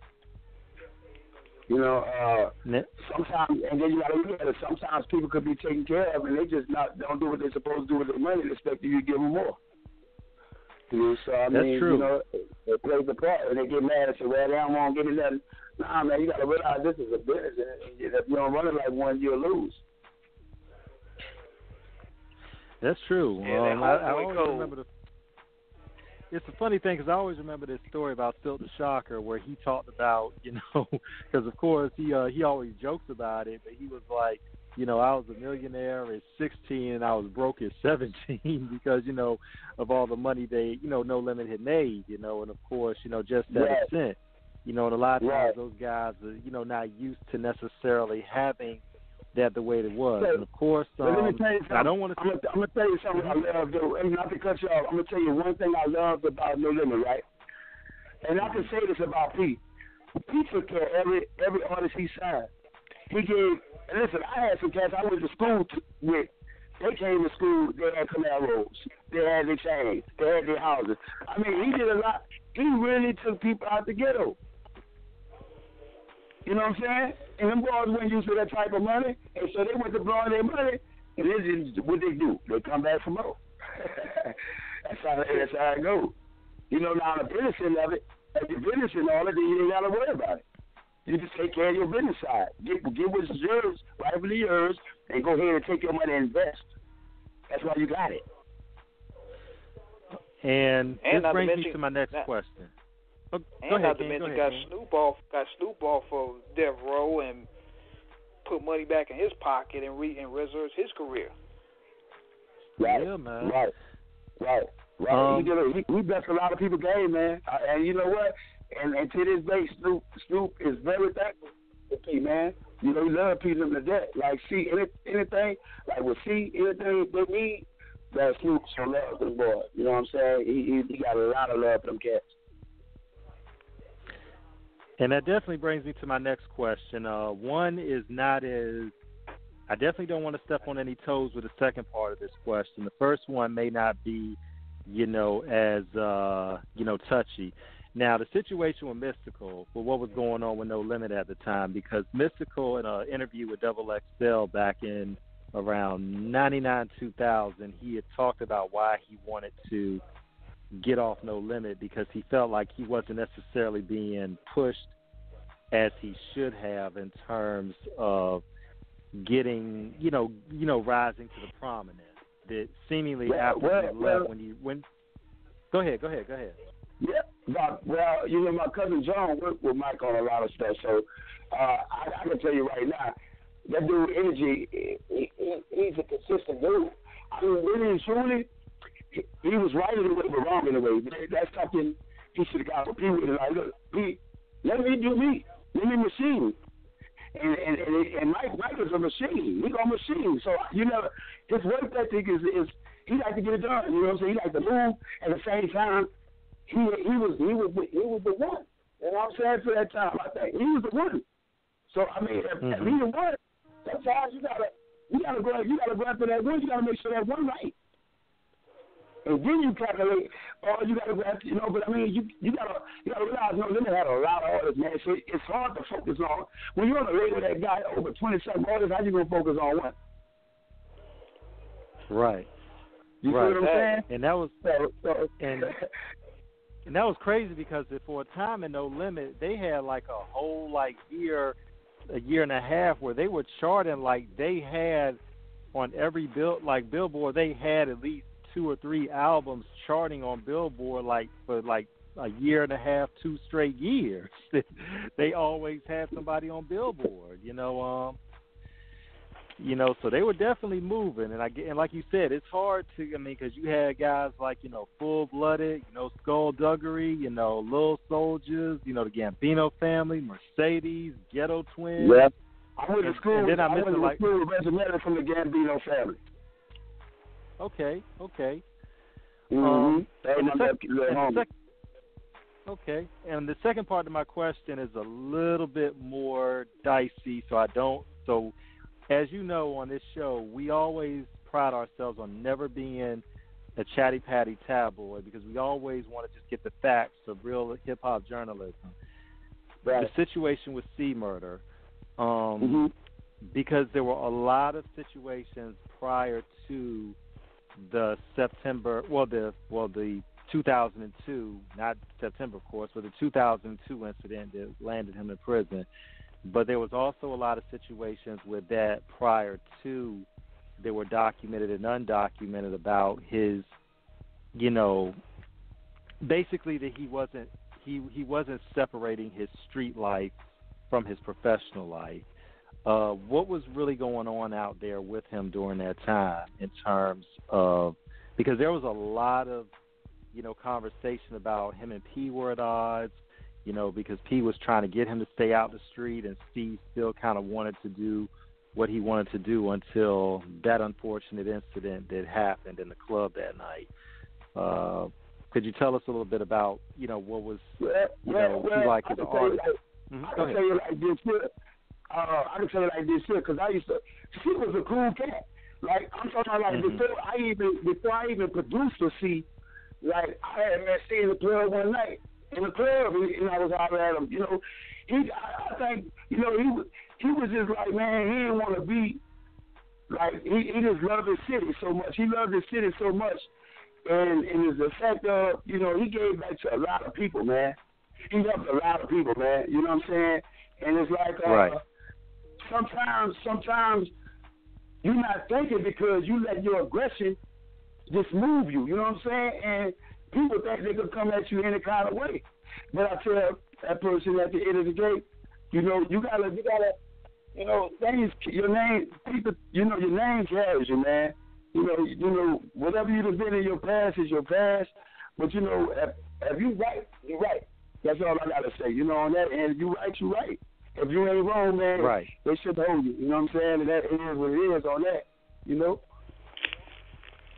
there. Sometimes, and then you got to look at it. Sometimes people could be taken care of, and they just don't do what they're supposed to do with their money, and expect you to give them more. So I mean, that's true. It plays a part, and they get mad and say, "Well, they don't want to give me nothing." Nah, man, you got to realize this is a business, and if you don't run it like one, you'll lose. That's true. Yeah, I always remember it's a funny thing because I always remember this story about Silk the Shocker where he talked about, because of course he always jokes about it, but he was like, I was a millionaire at 16 and I was broke at 17 because, of all the money they, No Limit had made, and of course, just that a cent, and a lot of times those guys are, not used to necessarily having that the way it was. And of course, let me tell you something. I don't want to. I'm gonna tell you something I love. And not to cut you off, I'm gonna tell you one thing I loved about No Limit, right? And I can say this about Pete. Pete took care of every artist he signed. He gave. And listen, I had some cats I went to school with. They came to school. They had Camaros. They had their chains. They had their houses. I mean, he did a lot. He really took people out the ghetto. You know what I'm saying? And them boys weren't used to that type of money, and so they went to blowing their money, and this is what they do. They come back for more. That's how it goes. Now the business end of it, if your business and all that, then you ain't got to worry about it. You just take care of your business side. Get what's yours, rightfully yours, and go ahead and take your money and invest. That's why you got it. And this brings me to my next question. And not to mention, got Snoop off of Death Row and put money back in his pocket and resurged his career. Right. Yeah, man. Right. He blessed a lot of people game, man. And you know what? And to this day, Snoop is very thankful to P, man. He love P them to death. Like, see, anything, like with C, anything they need, that Snoop so love them boy. You know what I'm saying? He got a lot of love for them cats. And that definitely brings me to my next question. One is not as I definitely don't want to step on any toes with the second part of this question. The first one may not be, as touchy. Now, the situation with Mystikal, with what was going on with No Limit at the time, because Mystikal, in an interview with Double XL back in around 99, 2000, he had talked about why he wanted to get off No Limit because he felt like he wasn't necessarily being pushed as he should have in terms of getting, rising to the prominence that seemingly after he left when. Go ahead. Yeah, well, my cousin John worked with Mike on a lot of stuff, so I can tell you right now, that dude Energy, he's a consistent dude. I mean, really and truly, he was right in a way, but wrong in a way. That's something he should have got with P. Like, look, P, let me do me. Let me machine. And Mike is a machine. He's a machine. So his work ethic is he like to get it done. You know what I'm saying? He like to move. At the same time, he was the one. You know what I'm saying? For that time, I think he was the one. So I mean, if he the one, sometimes you gotta go after that one. You gotta make sure that one right. And then you calculate, you gotta go after, but I mean, you gotta realize, No Limit had a lot of artists, man. So it's hard to focus on. When you're on the label that got over 20-something artists, how you gonna focus on one? Right. You see what I'm saying? And that was and that was crazy because for a time in No Limit, they had like a whole year and a half where they were charting like they had on every Billboard, they had at least 2 or 3 albums charting on Billboard for a year and a half, 2 straight years. They always had somebody on Billboard, so they were definitely moving. And like you said, it's hard to, because you had guys like, Full Blooded, Skullduggery, Lil Soldiers, the Gambino family, Mercedes, Ghetto Twins. Yeah. I went to school. And then I went to school with Reggie from the Gambino family. Okay. Mm-hmm. Okay. And the second part of my question is a little bit more dicey, so as you know on this show, we always pride ourselves on never being a chatty patty tabloid because we always want to just get the facts of real hip hop journalism. Right. The situation with C Murder, because there were a lot of situations prior to the the 2002, not September, of course, but the 2002 incident that landed him in prison. But there was also a lot of situations with that prior to that were documented and undocumented about his, basically that he wasn't separating his street life from his professional life. What was really going on out there with him during that time in terms of, because there was a lot of, conversation about him and P were at odds, because P was trying to get him to stay out the street and Steve still kind of wanted to do what he wanted to do until that unfortunate incident that happened in the club that night. Could you tell us a little bit about, what was, he like as an artist? I can tell you like this here. I can tell you like this here because she was a cool cat. Like I'm talking about before I even produced her, like I had met C in the club one night. In the club, and I was out at him. I think, he was just like, man, he didn't want to be like he just loved his city so much. He loved his city so much, and it's the fact of he gave back to a lot of people, man. He helped a lot of people, man. You know what I'm saying? And it's like right. Sometimes you're not thinking because you let your aggression just move you. You know what I'm saying? And people think they could come at you any kind of way. But I tell that person at the end of the day, you gotta, things, your name, people, your name carries you, man. Whatever you've been in your past is your past. But if you right, you're right. That's all I gotta say. On that end, if you right, you right. If you ain't wrong, man, right. They should hold you. You know what I'm saying? And that is what it is on that.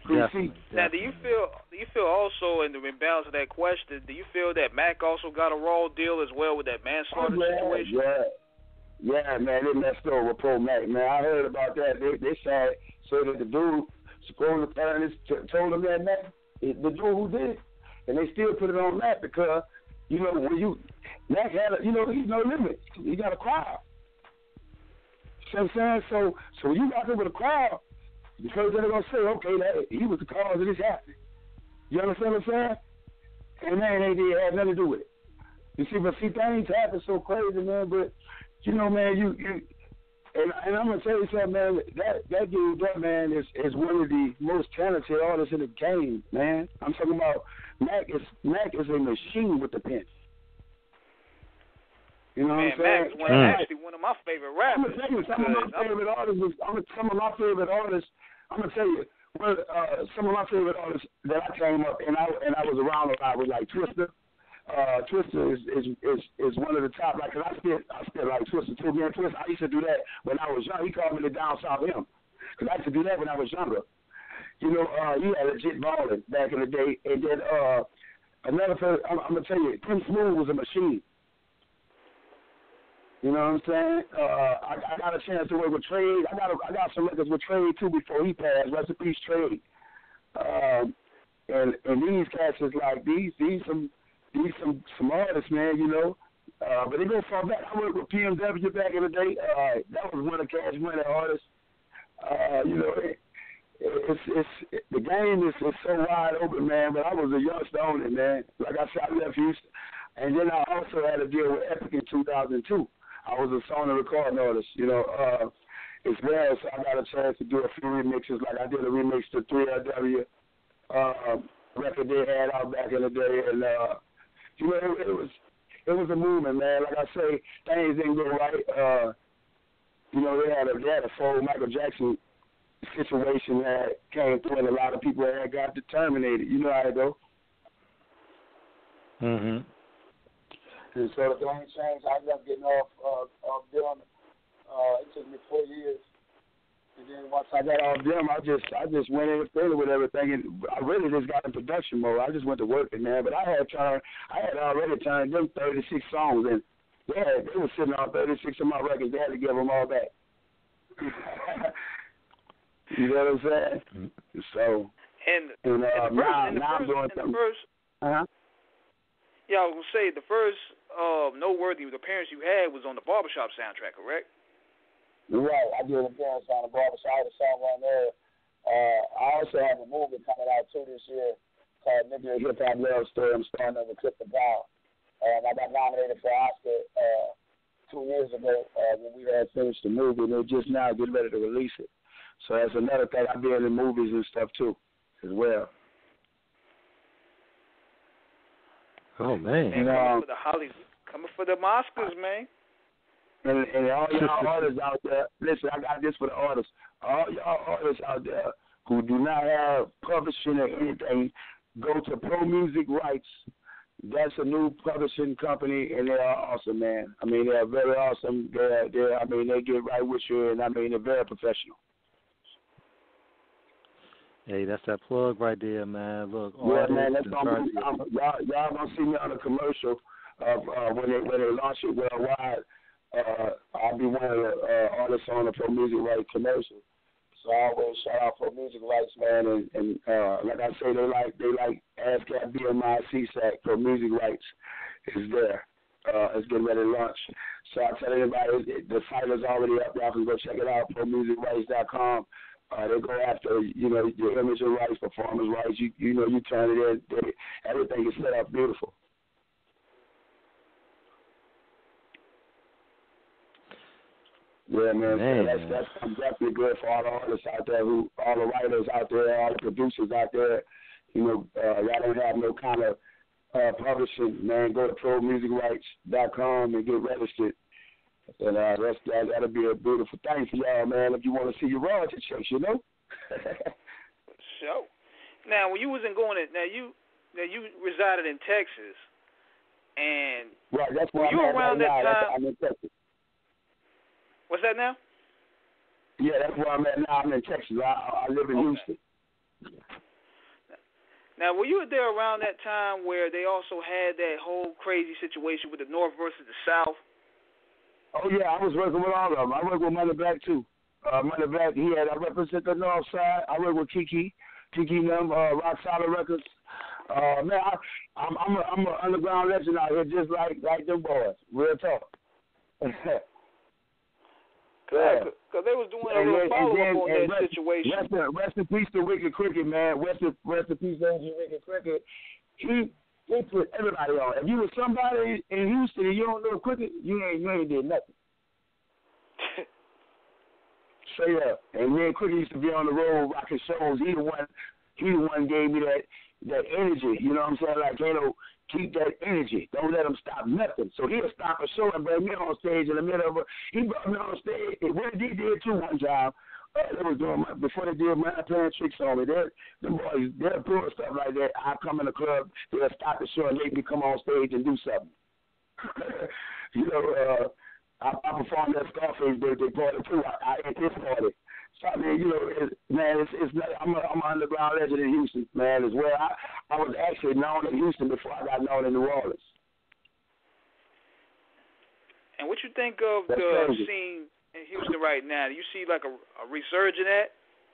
Definitely. Now, do you feel also, in the balance of that question, do you feel that Mac also got a raw deal as well with that manslaughter situation? Yeah, man, they messed over Pro Mac, man. I heard about that. They said that the dude supposed to parents told him that Mac, the dude who did it, and they still put it on Mac because, when Mac had he's no limit. He got a crowd. You know what I'm saying? So when you got there with a crowd, because they're gonna say, okay, that he was the cause of this happening. You understand what I'm saying? And man, they did have nothing to do with it. You see, but things happen so crazy, man. But man, you and I'm gonna tell you something, man. That dude, that man is one of the most talented artists in the game, man. I'm talking about Mac is a machine with the pen. You know what I'm saying? Mac's actually one of my favorite rappers. I'm gonna tell you some of my favorite artists. I'm gonna tell you some of my favorite artists that I came up and I was around a lot was like Twista. Twista is one of the top. Like, cause I spit like Twista too. Man, Twista, I used to do that when I was young. He called me the down south him, cause I used to do that when I was younger. He had legit balling back in the day. And then another person, I'm gonna tell you, Pimp C was a machine. You know what I'm saying? I got a chance to work with Trade. I got some records with Trade too before he passed. Rest in peace, Trade. And these cats is like these some artists, man. But they go far back. I worked with PMW back in the day. That was one of Cash Money artists. It's the game is so wide open, man. But I was a youngster on it, man. Like I said, I left Houston, and then I also had a deal with Epic in 2002. I was a song and recording artist, as well. So I got a chance to do a few remixes. Like I did a remix to 3LW record they had out back in the day, and it was a movement, man. Like I say, things didn't go right. They had a full Michael Jackson situation that came through, and a lot of people had got terminated. You know how it go. Mhm. And so the thing changed. I ended up getting off them. It took me 4 years. And then once I got off them, I just went in further with everything, and I really just got in production mode. I just went to work, man. But I had already turned them 36 songs, and they were sitting on 36 of my records. They had to give them all back. You know what I'm saying? So now I'm doing something. Yeah, I was gonna say the first noteworthy appearance you had was on the Barbershop soundtrack, correct? Right, I did an appearance on the Barbershop. I had a song on there. I also have a movie coming out too this year called Nigga Hip Hop Love Story. I'm starring over Clifton Brown. I got nominated for Oscar 2 years ago when we had finished the movie, and they're just now getting ready to release it. So that's another thing. I've been in movies and stuff too, as well. Oh man! Coming for the Oscars, man. And all y'all artists out there, listen, I got this for the artists. All y'all artists out there who do not have publishing or anything, go to Pro Music Rights. That's a new publishing company, and they are awesome, man. I mean, they're very awesome. They get right with you, and they're very professional. Hey, that's that plug right there, man. Look, yeah, man, that's y'all gonna see me on a commercial of when they launch it worldwide. I'll be one of the artists on the Pro Music Rights commercial. So I always shout out Pro Music Rights, man, and like I say, they like ASCAP, BMI, CSAC. Pro Music Rights is there. It's getting ready to launch. So I tell everybody, the site is already up. Y'all can go check it out, ProMusicRights.com. They go after, your image rights, performance rights. You turn it in. Everything is set up beautiful. Yeah, man. That's definitely good for all the artists out there, all the writers out there, all the producers out there. Y'all don't have no kind of publishing, man. Go to ProMusicRights.com and get registered. And that'll be a beautiful thing for y'all, man, if you want to see your royalty checks, So, now when you wasn't you resided in Texas, and right, that's where I'm around that time. I'm in Texas. What's that now? Yeah, that's where I'm at now. I'm in Texas. I live in Houston. Now, were you there around that time where they also had that whole crazy situation with the North versus the South? Oh, yeah, I was working with all of them. I worked with Money Black, too. Money Black, I represent the North Side. I work with Kiki Rock Solid Records. Man, I'm an underground legend out here, just like them boys. Real talk. Because they was doing a little follow-up on that situation. Rest in peace to Wicked Cricket, man. Rest in peace to Wicked Cricket. He put everybody on. If you were somebody in Houston and you don't know Cricket, you ain't did nothing. Straight up. And me and Cricket used to be on the road rocking shows. He the one gave me that energy. You know what I'm saying? Like, keep that energy. Don't let him stop nothing. So he'll stop a show and bring me on stage in the middle of it. He brought me on stage. What he did too one time. They was doing before they did my playing tricks on me. The boys, they're doing stuff like that. I come in the club, they'll stop the show and make me come on stage and do something. I performed at Scarface birthday party too. I ate this party. So I mean, it's not, I'm an underground legend in Houston, man, as well. I was actually known in Houston before I got known in New Orleans. And what you think of the scene in Houston right now? Do you see like a resurgence at?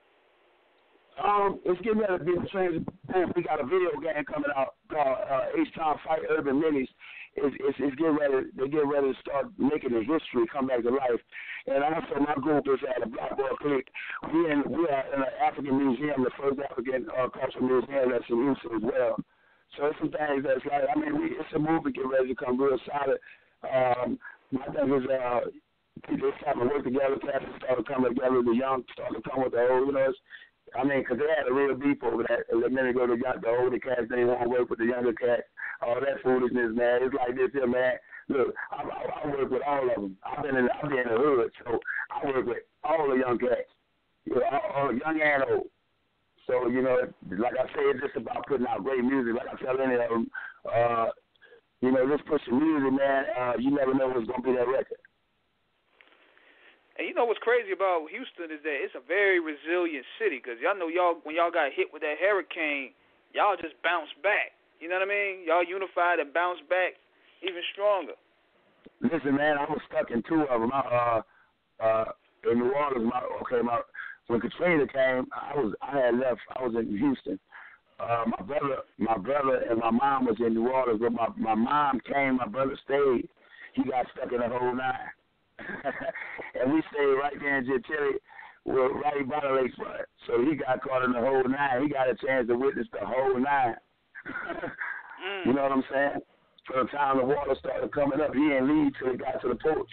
It's getting ready to be the same. We got a video game coming out called H-Town Fight Urban Minis. It's getting ready. They get ready to start making the history come back to life. And also, my group is at a Black Boy Clique. We are in an African museum, the first African cultural museum that's in Houston as well. So it's some things that's like, it's a movie getting ready to come real solid. My thing is, people starting to work together, cats started coming together, the young started to come with the old, because they had a real beef over that. A minute ago, they got the older cats, they didn't want to work with the younger cats. All that foolishness, man. It's like this here, man. Look, I work with all of them. I've been in the hood, so I work with all the young cats, all young and old. So, like I say, it's just about putting out great music. Like I tell any of them, just push the music, man. You never know what's going to be that record. And you know what's crazy about Houston is that it's a very resilient city because y'all know when y'all got hit with that hurricane, y'all just bounced back. You know what I mean? Y'all unified and bounced back even stronger. Listen, man, I was stuck in two of them. In New Orleans, when Katrina came, I had left. I was in Houston. My brother and my mom was in New Orleans, but my mom came. My brother stayed. He got stuck in the whole nine. And we stayed right there in Gentilly, right by the lakefront. So he got caught in the whole nine. He got a chance to witness the whole nine. You know what I'm saying? From the time the water started coming up, he didn't leave till he got to the porch.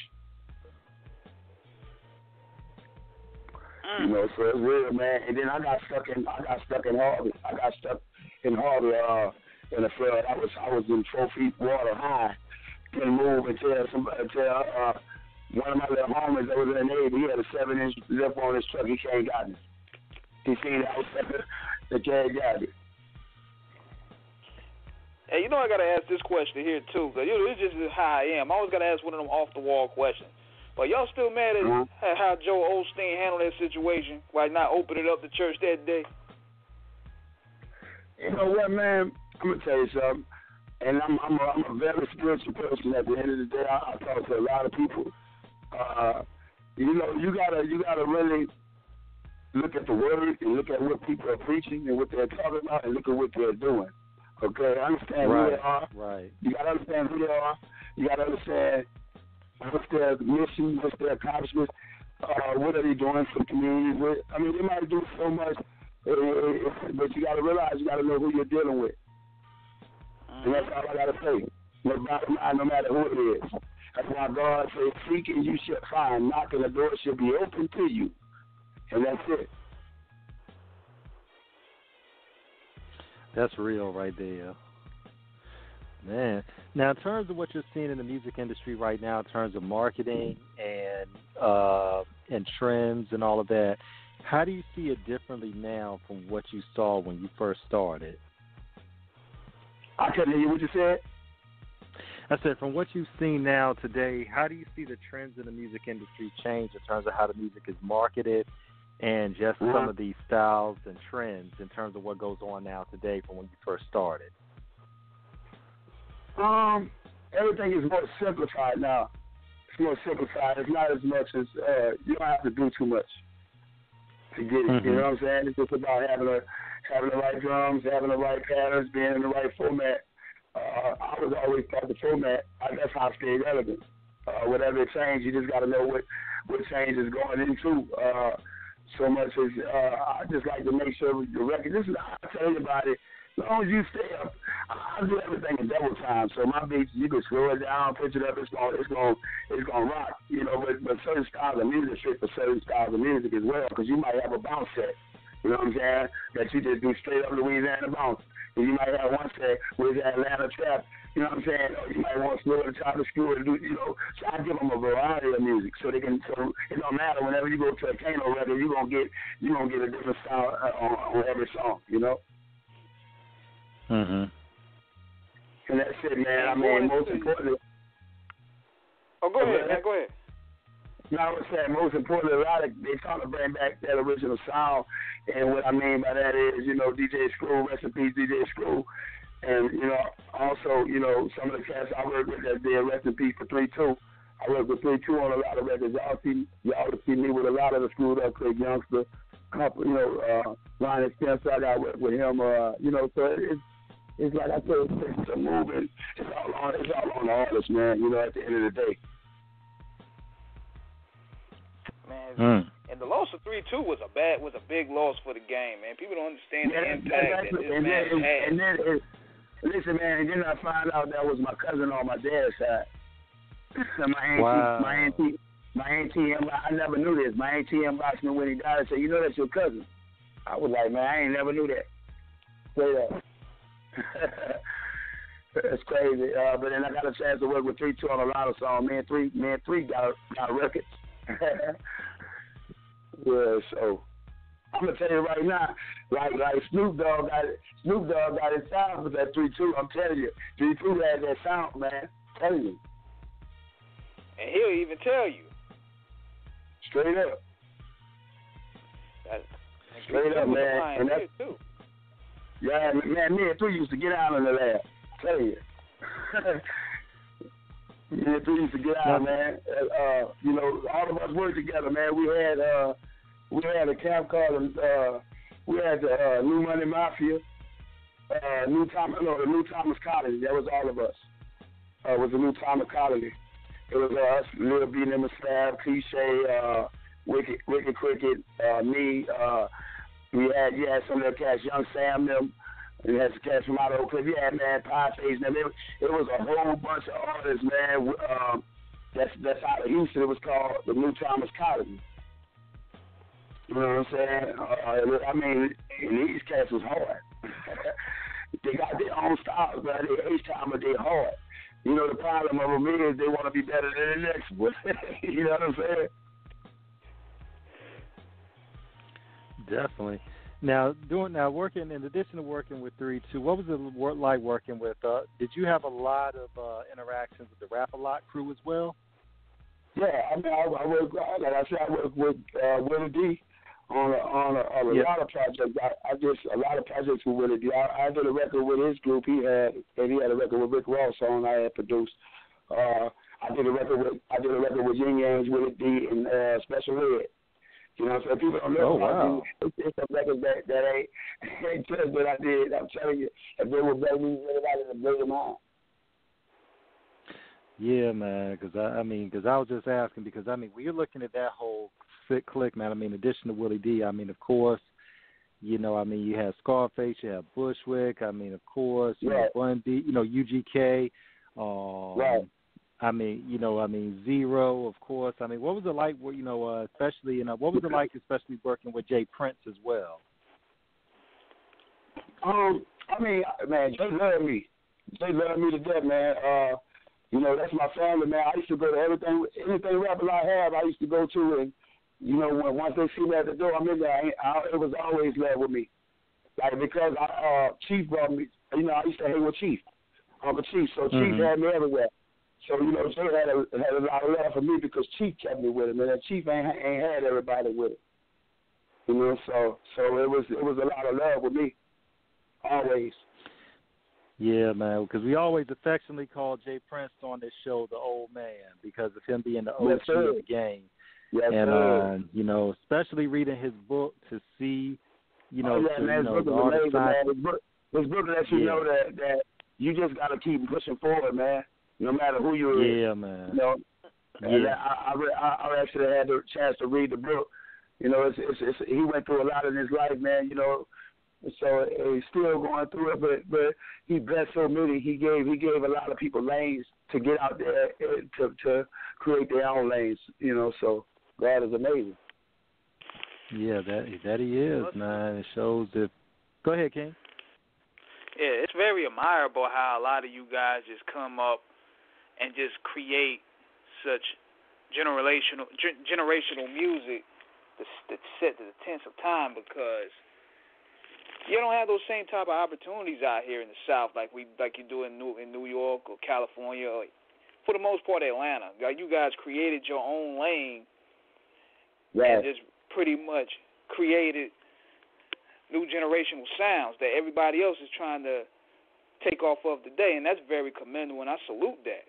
So it's real, man. And then I got stuck in Harvey. I got stuck in Harvey in the flood. I was in 4 feet water high. Couldn't move until one of my little homies that was in the Navy, he had a 7-inch zip on his truck. He can't got me. He seen that was the can't got me. Hey, I got to ask this question here, too, because it's just how I am. I always got to ask one of them off-the-wall questions. But y'all still mad at how Joe Osteen handled that situation, by not opening up the church that day? You know what, man? I'm going to tell you something. And I'm a very spiritual person. At the end of the day, I talk to a lot of people. You gotta really look at the word and look at what people are preaching and what they're talking about and look at what they're doing. Okay, understand who they are. Right. You gotta understand who they are. You gotta understand what's their mission, what's their accomplishments, what are they doing for the community. They might do so much, but you gotta realize, you gotta know who you're dealing with. And that's all I gotta say. No matter who it is. That's why God says, seek and you shall find. Knocking, the door shall be open to you. And that's it. That's real right there. Man. Now, in terms of what you're seeing in the music industry right now, in terms of marketing and trends and all of that, how do you see it differently now from what you saw when you first started? I couldn't hear you. What you said? I said, from what you've seen now today, how do you see the trends in the music industry change in terms of how the music is marketed and just some of these styles and trends in terms of what goes on now today from when you first started? Everything is more simplified now. It's more simplified. It's not as much as you don't have to do too much to get it. Mm-hmm. You know what I'm saying? It's just about having the right drums, having the right patterns, being in the right format. I was always taught the format. That's how I stay relevant. Whatever it changes, you just got to know what change is going into. So much as I just like to make sure the record. This is I tell you about it. As long as you stay up, I do everything in double time. So my beats, you can slow it down, pitch it up. It's gonna rock. You know, but certain styles of music fit for certain styles of music as well. Because you might have a bounce set. You know what I'm saying? That you just do straight up Louisiana bounce. And you might have one set with Atlanta trap. You know what I'm saying? Or you might want to slow the top of the school and do, you know. So I give them a variety of music so they can. So it don't matter. Whenever you go to a Kano record, you gonna get a different style on every song. You know. Mhm. And that's it, man. I mean, most importantly. Oh, go ahead, man. Go ahead. No, I was saying, most importantly, they trying to bring back that original sound. And what I mean by that is, you know, DJ Screw, rest in peace, DJ Screw. And, you know, also, you know, some of the cats I work with that did rest in peace for 3-2. I work with 3-2 on a lot of records. Y'all see me with a lot of the screwed up Craig Youngster, you know, Ryan Spencer. I got work with him, you know, so it's like I said, it's a movement. It's all on the artist, man, you know, at the end of the day. Man, and the loss of 3-2 was a big loss for the game, man. People don't understand the impact that this man had. And then, listen, man, and then I found out that was my cousin on my dad's side. My auntie, I never knew this. My auntie inboxed me when he died and said, "You know that's your cousin." I was like, man, I ain't never knew that. Straight up. That's crazy. But then I got a chance to work with 3-2 on a lot of songs. Me and three got records. Yeah, so I'm gonna tell you right now, like Snoop Dogg got his sound with that 3-2. I'm telling you, 3-2 had that sound, man. I'm telling you. And he'll even tell you. Straight up. Straight up, man. And that's too. Yeah, man. Me and 3 used to get out in the lab. I tell you. Me and 3 used to get out, man. You know, all of us worked together, man. We had a camp called we had the New Money Mafia, the New Thomas Colony. That was all of us. It was the New Thomas Colony. It was us, Lil B, Nimmer Slab, Cliche, Wicked Cricket, me. You had some of the cats, Young Sam, them. You had some cats from out of Oak Cliff. You had, man, Pie Face, them. It was a whole bunch of artists, man. That's out of Houston. It was called the New Thomas Colony. You know what I'm saying? I mean, these cats was hard. They got their own styles, but each time they hard. You know, the problem of them is they want to be better than the next one. You know what I'm saying? Definitely. Now, working in addition to working with 3-2, what was it like working with? Did you have a lot of interactions with the Rap-A-Lot crew as well? Yeah, I mean, I work with Willie D on a lot of projects. I did a lot of projects with Willie D. I did a record with his group. He had a record with Rick Ross on. I had produced. I did a record with Yin Yang's Willie D and Special Ed. You know, so people don't know. Oh, wow. It's some records that ain't good, but I did. I'm telling you, if they were better than anybody, to blow them out. Yeah, man, because I was just asking, because, I mean, when you're looking at that whole sick click, man, I mean, in addition to Willie D, I mean, of course, you know, I mean, you have Scarface, you have Bushwick, I mean, of course, you know, Bundy, you know, UGK, right. I mean, you know, Zero, of course. I mean, what was it like, you know, especially, you know, what was it like, especially working with Jay Prince as well? I mean, man, Jay loved me. Jay loved me to death, man. You know, that's my family, man. I used to go to anything Rap-A-Lot have, I used to go to, and, you know, once they see me at the door, I'm in there. It was always love with me. Like, because Chief brought me, you know, I used to hang with Chief, Uncle Chief, so Chief had me everywhere. So, you know, Jay had a lot of love for me because Chief kept me with him, and Chief ain't had everybody with him. You know, so it was a lot of love with me, always. Yeah, man, because we always affectionately call Jay Prince on this show the old man because of him being the OG of the game. Yes, and you know, especially reading his book to see, you know, man, the artist side. His book lets you know that you just got to keep pushing forward, man, no matter who you are. Yeah, man. You know, and I actually had the chance to read the book. You know, it's he went through a lot in his life, man. You know, so he's still going through it, but he blessed so many. He gave a lot of people lanes to get out there to create their own lanes. You know, so God is amazing. Yeah, that he is, man. It shows that. Go ahead, King. Yeah, it's very admirable how a lot of you guys just come up and just create such generational music that set the tenets of time, because you don't have those same type of opportunities out here in the South like you do in New York or California, or for the most part Atlanta. Like, you guys created your own lane and just pretty much created new generational sounds that everybody else is trying to take off of today, and that's very commendable, and I salute that.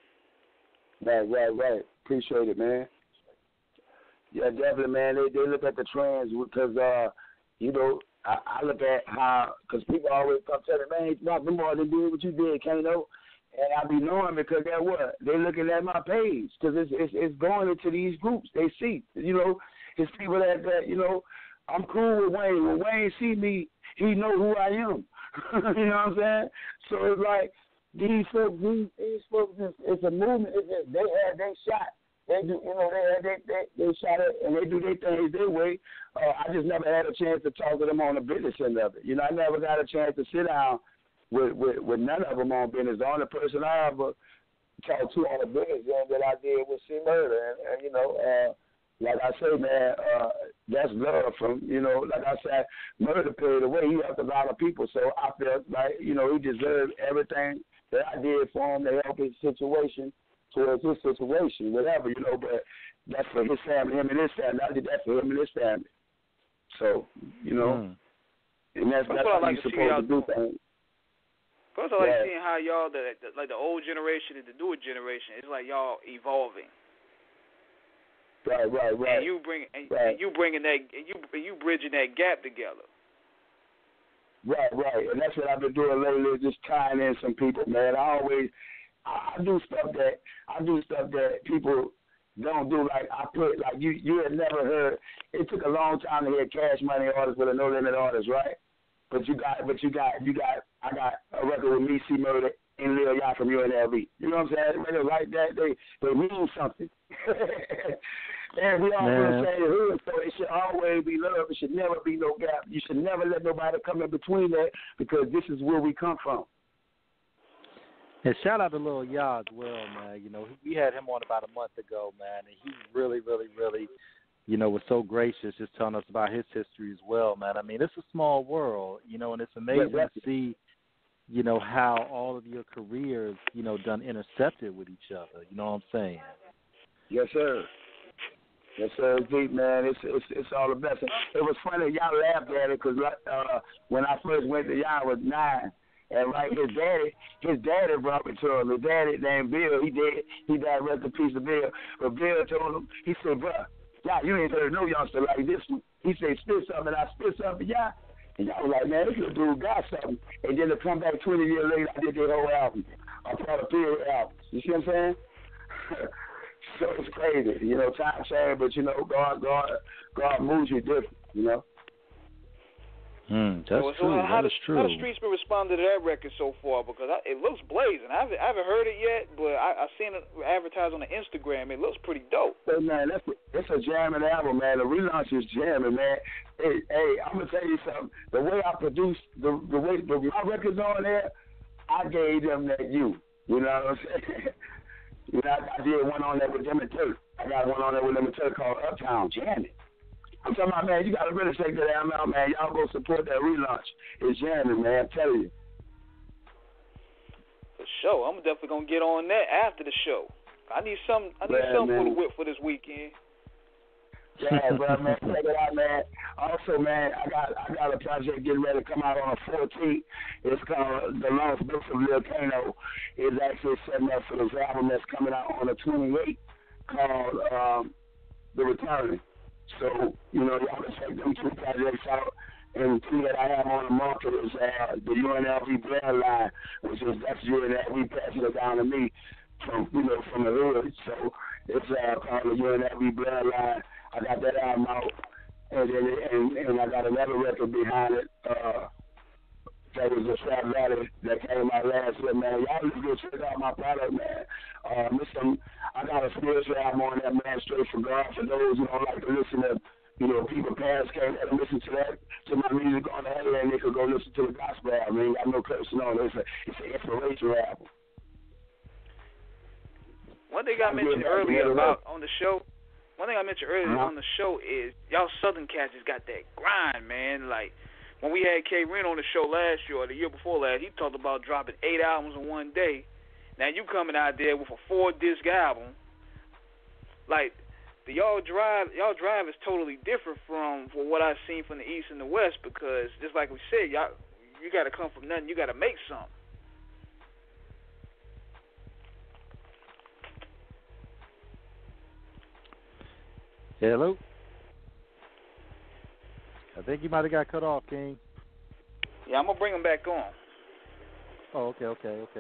Right. Appreciate it, man. Yeah, definitely, man. They look at the trends because, you know, I look at how, because people always come tell me, man, Rock, them boys, they did what you did, Kano. And I be knowing because they're what? They're looking at my page because it's going into these groups. They see, you know, it's people that you know, I'm cool with Wayne. When Wayne see me, he know who I am. You know what I'm saying? So it's like these folks, it's a movement. They had their shot. They do, you know, they shot it and they do their things their way. I just never had a chance to talk to them on the business end of it. You know, I never got a chance to sit down with none of them on business. The only person I ever talked to on the business end that I did was C Murder, and you know. Like I say, man, that's love from, you know, like I said, Murder paid away. He helped a lot of people, so I felt like, you know, he deserved everything that I did for him to help his situation towards his situation, whatever, you know, but that's for his family, him and his family. I did that for him and his family. So, you know, and that's what I like how you're supposed to do things. First, I like seeing how y'all, like the old generation and the newer generation, it's like y'all evolving. Right. And you bringing that, you bridging that gap together. Right. And that's what I've been doing lately, just tying in some people, man. I do stuff that people don't do. Like you had never heard. It took a long time to hear Cash Money artists with a No Limit artist, right? But I got a record with me, C Murder, and Lil Yacht from UNLV. You know what I'm saying? When like that, they mean something. And we all from the same hood, so it should always be love. It should never be no gap. You should never let nobody come in between that, because this is where we come from. And shout out to Lil Yacht as well, man. You know, we had him on about a month ago, man, and he really, you know, was so gracious just telling us about his history as well, man. I mean, it's a small world, you know, and it's amazing to see, you know, how all of your careers, you know, done intercepted with each other. You know what I'm saying? Yes, sir. Yes, sir. Deep, man. It's all the best. It was funny. Y'all laughed at it because when I first went to y'all, I was 9. And like his daddy brought me to him. His daddy named Bill. He died, rest in peace to Bill. But Bill told him, he said, bro, y'all, you ain't heard no youngster like this one. He said, spit something, and I spit something, y'all. And y'all was like, man, this little dude got something. And then to come back 20 years later, I did that whole album. I brought a period album. You see what I'm saying? So it's crazy, you know, time change, but you know, God moves you different, you know. That's true. How the streets been responding to that record so far? Because it looks blazing. I haven't heard it yet, but I seen it advertised on the Instagram. It looks pretty dope. Hey man, it's a jamming album, man. The relaunch is jamming, man. Hey, I'm gonna tell you something. The way I produce the way my records on there, I gave them that you know what I'm saying. You know, I did one on there with them and Turk. I got one on there with them and Turk called Uptown Jamming. I'm talking about, man, you got to really check that album out, man. Y'all go support that relaunch. It's jamming, man. I'm telling you. For sure. I'm definitely going to get on that after the show. I need something for the whip for this weekend. Yeah, bro, man, check it out, man. Also, man, I got a project getting ready to come out on the 14th. It's called The Lost Books of Lil Kano. It's actually setting up for this album that's coming out on the 28th called The Return. So, y'all can check them two projects out. And the two that I have on the market is the UNLV Bloodline, which is that's UNLV passing it down to me from the hood. So it's called the UNLV Bloodline. I got that album out, and I got another record behind it. That was a Trap Valley that came out last year, man. Y'all just go check out my product, man. I got a spiritual album on that, man, Straight from God. For those who don't like to listen to, people parents came and listen to that, to my music on the other end, they could go listen to the gospel album. I mean, got no cursing on it. It's an inspirational album. One thing I mentioned earlier about on the show. One thing I mentioned earlier on the show is y'all Southern cats just got that grind, man. Like when we had K Ren on the show last year or the year before last, he talked about dropping 8 albums in one day. Now you coming out there with a 4-disc album. Like y'all drive is totally different from what I've seen from the East and the West, because just like we said, you got to come from nothing. You got to make something. Hello. I think you might have got cut off, King. Yeah, I'm gonna bring him back on. Oh, okay.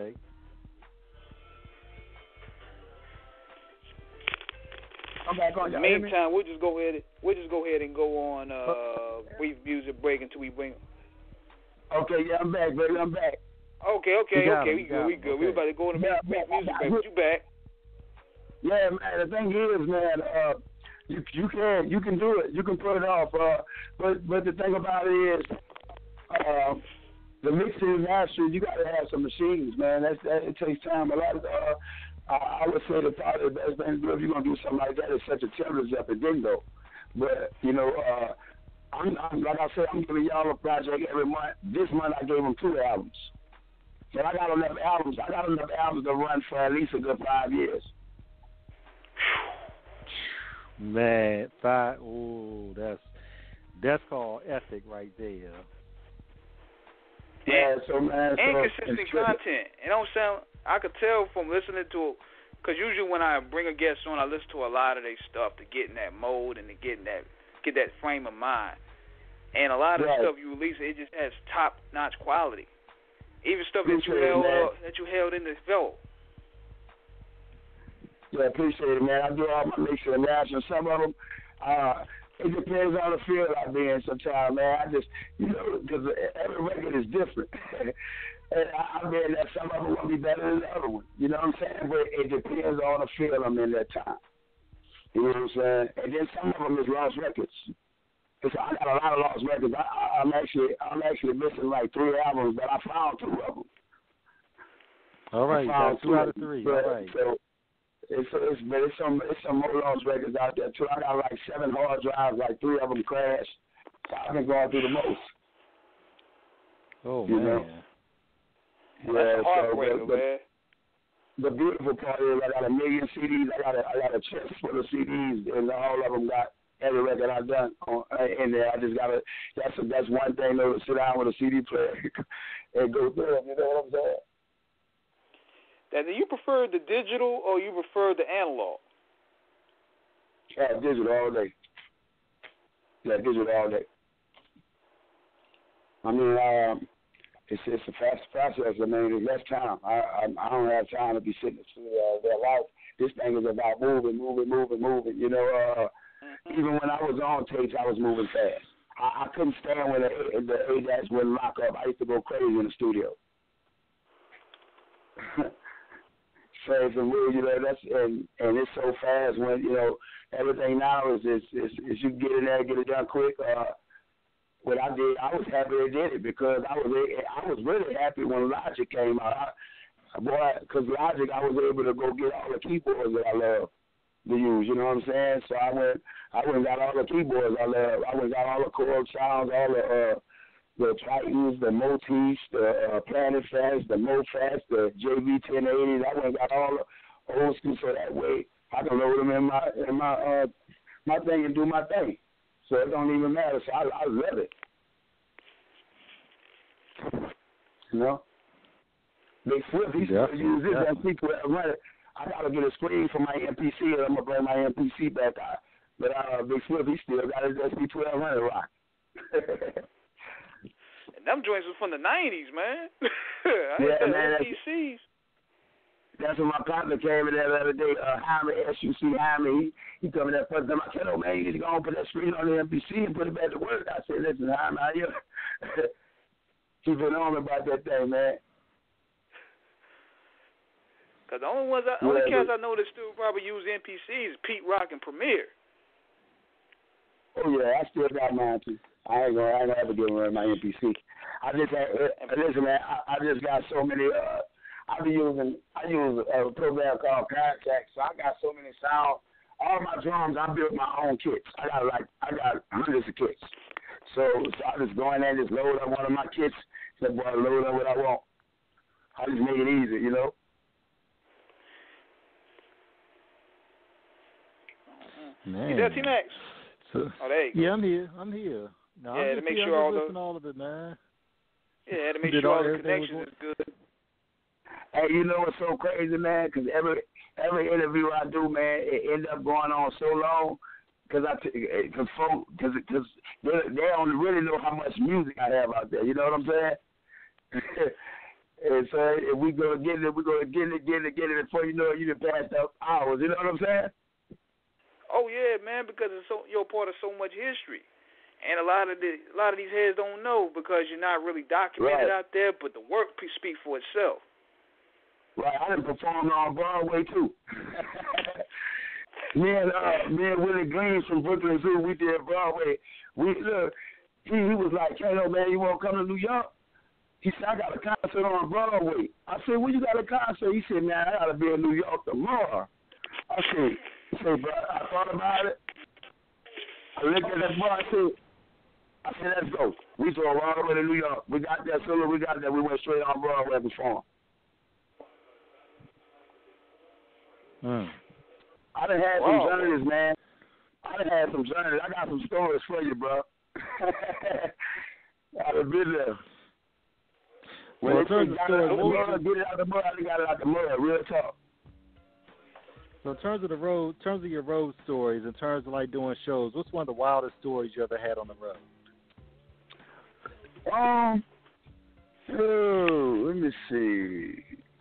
I'm back on. In the meantime, we'll just go ahead and go on brief music break until we bring. Okay, yeah, I'm back, baby. I'm back. Okay. We good. Okay. We about to go on a brief music break. But you back? Yeah, man. The thing is, man. You can do it. You can put it off. But the thing about it is, the mixing and mastering, you got to have some machines, man. It takes time. A lot of I would say that probably the best thing to do if you're gonna do something like that is such a temperance epidemic. But I'm like I said, I'm giving y'all a project every month. This month I gave them 2 albums. So I got enough albums. To run for at least a good 5 years. Man, that's called ethic right there. Yeah, so man, and consistent content. It don't sound. I could tell from listening to, because usually when I bring a guest on, I listen to a lot of their stuff to get in that mode and to get that frame of mind. And a lot of the stuff you release, it just has top-notch quality. Even stuff that you held in the vault. Yeah, appreciate it, man. I do all my mixing and mastering. Some of them, it depends on the field I be in sometimes, man. I just, because every record is different. And I mean, that some of them will be better than the other one. You know what I'm saying? But it depends on the field I'm in that time. You know what I'm saying? And then some of them is lost records. So I got a lot of lost records. I'm actually missing like 3 albums, but I found 2 of them. All right, that's 2 out of 3. All right. So it's some more lost records out there too. I got like 7 hard drives, like 3 of them crashed. So I've been going through the most. Oh man. Yeah, that's heartbreaking, man. The beautiful part is I got 1 million CDs. I got a chest full of CDs, and all of them got every record I've done in there. I just got to. That's one thing though, to sit down with a CD player and go through them. You know what I'm saying? Now, do you prefer the digital or you prefer the analog? Yeah, digital all day. Yeah, digital all day. I mean, it's a fast process. I mean, it's less time. I don't have time to be sitting in the life. This thing is about moving. You know, even when I was on tapes, I was moving fast. I couldn't stand when the ADATs wouldn't lock up. I used to go crazy in the studio. So it's a real, and it's so fast when everything now is you get in there, get it done quick. What I did, I was happy they did it because I was really happy when Logic came out. Because Logic, I was able to go get all the keyboards that I love to use. You know what I'm saying? So I went and got all the keyboards I love. I went and got all the chord sounds, all the Tritons, the Motifs, the Planet Fast, the Mofast, the JV 1080s. I went and got all the old school, so that way I can load them in my my thing and do my thing. So it don't even matter. So I love it. You know? Big Swift, he still use this MP1200. I gotta get a screen for my MPC, and I'm gonna bring my MPC back out. But Big Swift, he still got his SP1200 rock. And them joints was from the 90s, man. Yeah, man. MPCs. That's when my partner came in there the other day, Hyman, SUC Hyman. He told me that first time. I said, oh, man, you need to go and put that screen on the MPC and put it back to work. I said, listen, Hyman, how you? He been on about that thing, man. Because the only cats I know that still probably use MPCs is Pete Rock and Premier. Oh, yeah, I still got mine, too. I ain't gonna ever get rid of my MPC. Listen, man, I just got so many, I use a program called Contact, so I got so many sounds. All my drums, I built my own kits. I got hundreds of kits. So I just go in there and just load up one of my kits. Say, boy, load up what I want. I just make it easy, you know. Man. You there, T-Max? There you go. Yeah, I'm here. No, yeah, to make sure all of it, man. Yeah, to make sure all the connections is good. Hey, you know what's so crazy, man? Because every interview I do, man, it ends up going on so long because they don't really know how much music I have out there. You know what I'm saying? And so if we go get it, we're going to get it before you know it, you done passed up hours. You know what I'm saying? Oh yeah, man, because you're part of so much history, and a lot of these heads don't know because you're not really documented out there. But the work speaks for itself. Right, I done performed on Broadway too. me and Willie Green from Brooklyn Zoo, we did Broadway. He was like, Kano, man, you want to come to New York? He said, I got a concert on Broadway. I said, well, you got a concert? He said, man, I got to be in New York tomorrow. I said, bro, I thought about it. I looked at that boy, I said, let's go. We drove all the way to New York. We got there, soon as we got there, we went straight on Broadway and performed. I done had some journeys, man. I got some stories for you, bro. I done been there. When they say get it out the mud, I got it out the mud, real talk. So in terms of your road stories, in terms of like doing shows, what's one of the wildest stories you ever had on the road? Let me see.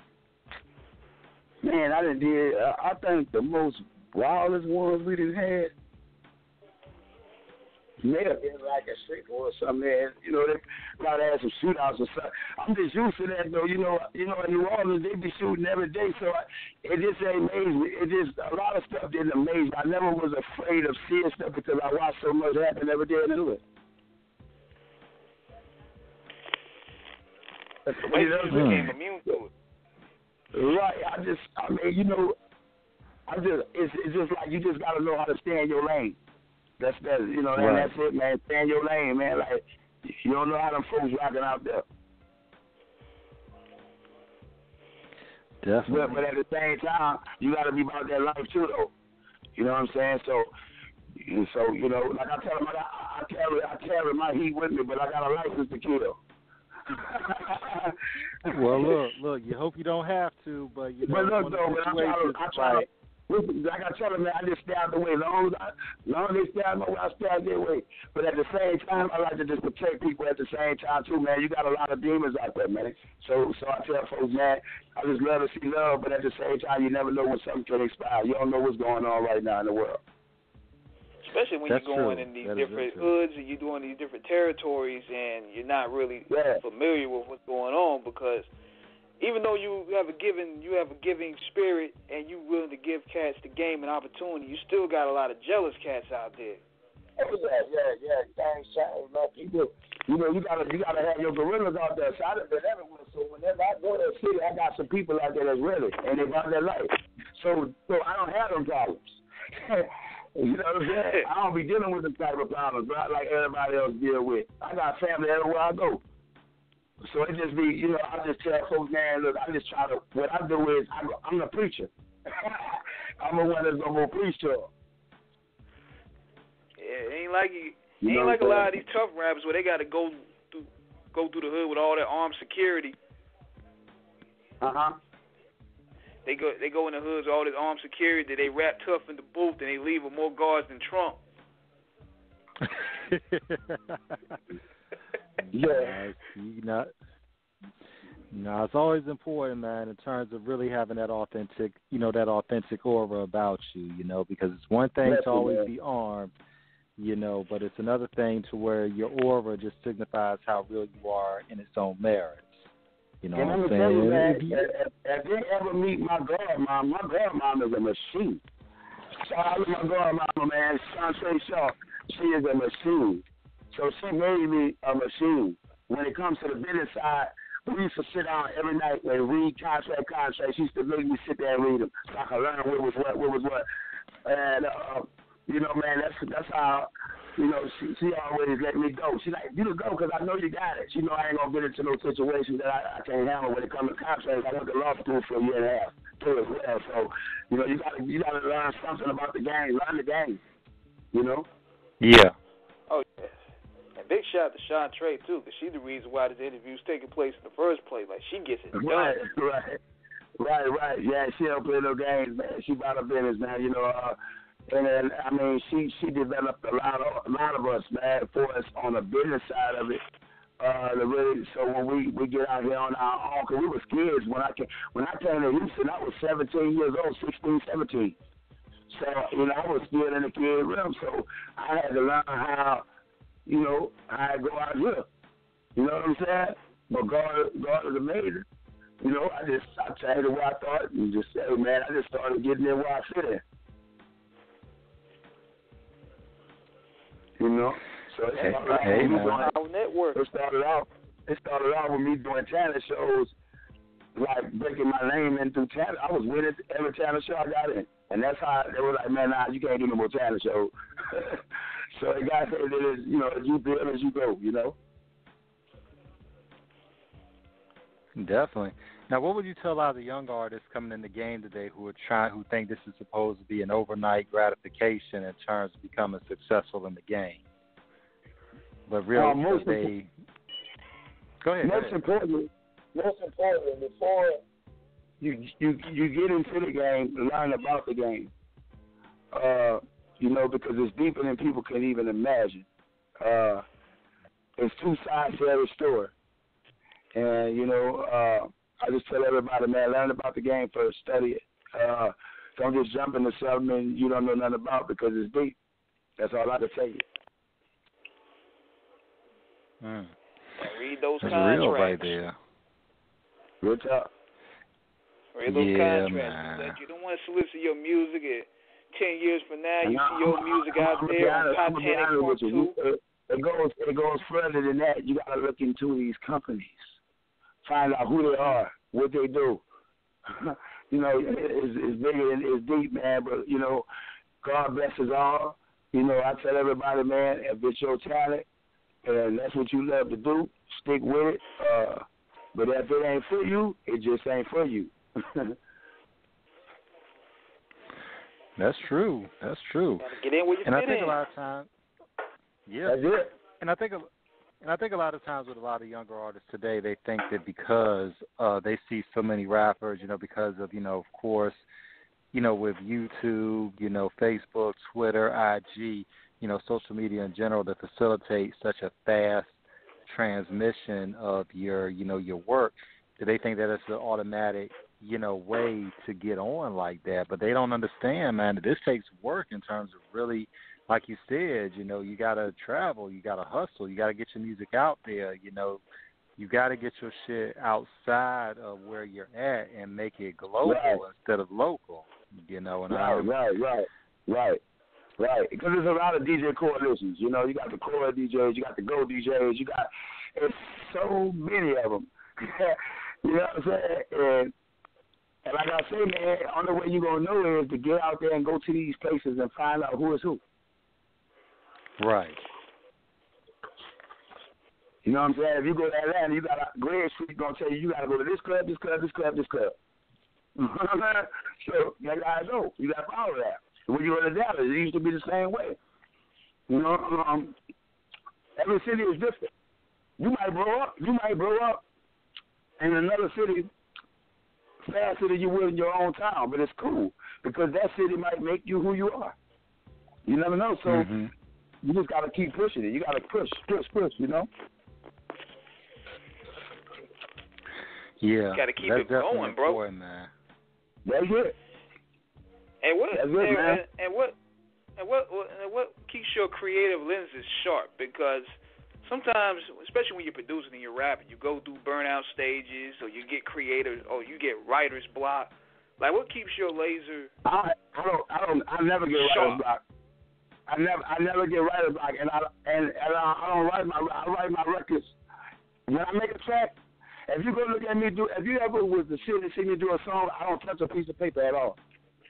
Man, I think the most wildest ones we done had may have been like a street or something, man. You know, they probably had some shootouts or something. I'm just used to that, though. You know, in New Orleans, they be shooting every day, so it just ain't amazed me. It just, a lot of stuff didn't amaze me. I never was afraid of seeing stuff because I watched so much happen every day and do it. Maybe you became immune to it. Right. It's just like you just got to know how to stay in your lane. That's you know, right. And that's it, man. Stay in your lane, man. Like, you don't know how them folks rocking out there. Definitely. But at the same time, you got to be about that life too, though. You know what I'm saying? So you know, like I tell them, I carry my heat with me, but I got a license to kill. Well, look. You hope you don't have to, but you know. But look, though, I try to. Like I tell them, man, I just stay out the way. As long as they stay out my way, I stay out their way. But at the same time, I like to just protect people at the same time, too, man. You got a lot of demons out there, man. So I tell folks, man, I just love to see love, but at the same time, you never know when something can expire. You don't know what's going on right now in the world. Especially when you're going in these different hoods and you're doing these different territories and you're not really familiar with what's going on, because even though you have a giving spirit and you willing to give cats the game and opportunity, you still got a lot of jealous cats out there. Oh yeah. Thanks, man. People, you know, you gotta have your gorillas out there. So I done been everywhere. So whenever I go to a city, I got some people out there that's ready and they about their life. So I don't have them problems. You know what I'm saying? I don't be dealing with them type of problems, bro, like everybody else deal with. I got family everywhere I go. So it just be, you know, I just tell folks, man, look, I just try to, what I do is, I'm the preacher. I'm the one that's going to go preach to them. Yeah, it ain't like a lot of these tough rappers where they got to go through the hood with all that armed security. They go in the hoods with all this armed security. They rap tough in the booth and they leave with more guards than Trump. No, it's always important, man, in terms of really having that authentic aura about you, because it's one thing to always be armed, but it's another thing to where your aura just signifies how real you are in its own merits. You know what I'm saying? You, man, if they ever meet my godmom is a machine. Shout out to my godmama, man, Shantae Shaw. She is a machine. So she made me a machine. When it comes to the business side, we used to sit down every night and read contracts. She used to make me sit there and read them so I could learn what was what. And, man, that's how, she always let me go. She's like, you go because I know you got it. She know I ain't going to get into no situation that I can't handle when it comes to contracts. I went to law school for a year and a half, too, as well. So, you got to learn something about the game. Learn the game, Yeah. Oh, yeah. And big shout out to Shantae, too, because she's the reason why this interview's taking place in the first place. Like, she gets it done. Right. Yeah, she don't play no games, man. She about her business, man. And I mean, she developed a lot of us, man, for us on the business side of it. So when we get out here on our own, because we was kids when I came to Houston, I was 17 years old, 16, 17. So I was still in the kid realm, so I had to learn how, how I go out here. You know what I'm saying? But God is amazing. I tell you what I thought and just say, hey, man, I just started getting in where I fit in. So it started off with me doing talent shows, like breaking my name in through talent. I was winning every talent show I got in, and that's how they were like, man, nah, you can't do no more talent shows. So the guy said, as you build as you go, Definitely. Now, what would you tell a lot of the young artists coming in the game today who think this is supposed to be an overnight gratification in terms of becoming successful in the game? But really, go ahead. Most importantly, before you get into the game, learn about the game. Because it's deeper than people can even imagine. There's two sides to every story. And, I just tell everybody, man, learn about the game first, study it. Don't just jump into something you don't know nothing about because it's deep. That's all I can tell you. And read those That's contracts. Real right there. Real talk. Read those contracts. Like, you don't want to solicit your music at 10 years from now. You see your music out there on Titanic Part 2. It goes further than that. You got to look into these companies. Find out who they are, what they do. It's bigger and it's deep, man. But, God bless us all. I tell everybody, man, if it's your talent and that's what you love to do, stick with it. But if it ain't for you, it just ain't for you. That's true. Gotta get in where you fit in. And I think a lot of times, that's it. And I think a lot of times with a lot of younger artists today, they think that because they see so many rappers, because of, of course, with YouTube, Facebook, Twitter, IG, social media in general, that facilitate such a fast transmission of your work, that they think that it's an automatic, way to get on like that. But they don't understand, man, that this takes work in terms of really, like you said, you got to travel, you got to hustle, you got to get your music out there, you got to get your shit outside of where you're at and make it global instead of local, Right. Because there's a lot of DJ coalitions, you got the core DJs, you got the Go DJs, it's so many of them. You know what I'm saying? And like I say, man, the only way you're going to know is to get out there and go to these places and find out who is who. Right. You know what I'm saying? If you go to Atlanta, you got Greg Street going to tell you got to go to this club, this club, this club, this club. So you got to know. You got to follow that. When you go to Dallas, it used to be the same way. You know, every city is different. You might grow up in another city faster than you would in your own town, but it's cool because that city might make you who you are. You never know, so you just got to keep pushing it. You got to push, you know? Yeah. You got to keep it going, bro. Man. That's it. And what keeps your creative lenses sharp? Because sometimes, especially when you're producing and you're rapping, you go through burnout stages, or you get creative, or you get writer's block. Like, what keeps your laser? I never get writer's block. I never get writer's block, and I don't write I write my records. When I make a track, if you go look at me if you ever was to see me do a song, I don't touch a piece of paper at all.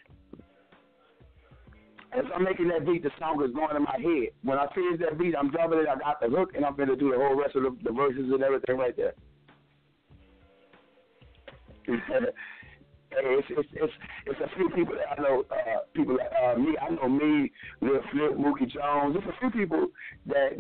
As I'm making that beat, the song is going in my head. When I finish that beat, I'm dropping it, I got the hook, and I'm going to do the whole rest of the verses and everything right there. It's a few people that I know, me, I know me, Lil Flip, Mookie Jones. There's a few people that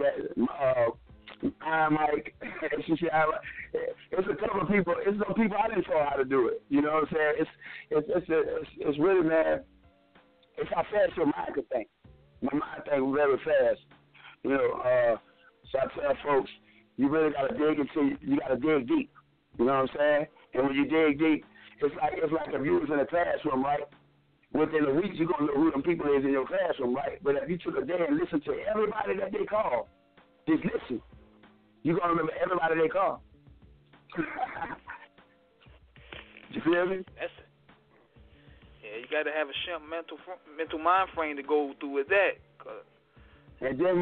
Mike, it's a couple of people, it's some people I didn't know how to do it. You know what I'm saying? It's really, man, it's how fast your mind can think. My mind thinks very fast. You know, so I tell folks, you really got to dig you got to dig deep. You know what I'm saying? And when you dig deep, it's like if you was in a classroom, right? Within a week, you're going to know who them people is in your classroom, right? But if you took a day and listened to everybody that they call, just listen, you're going to remember everybody they call. You feel me? That's it. Yeah, you got to have a sharp mental mind frame to go through with that. And then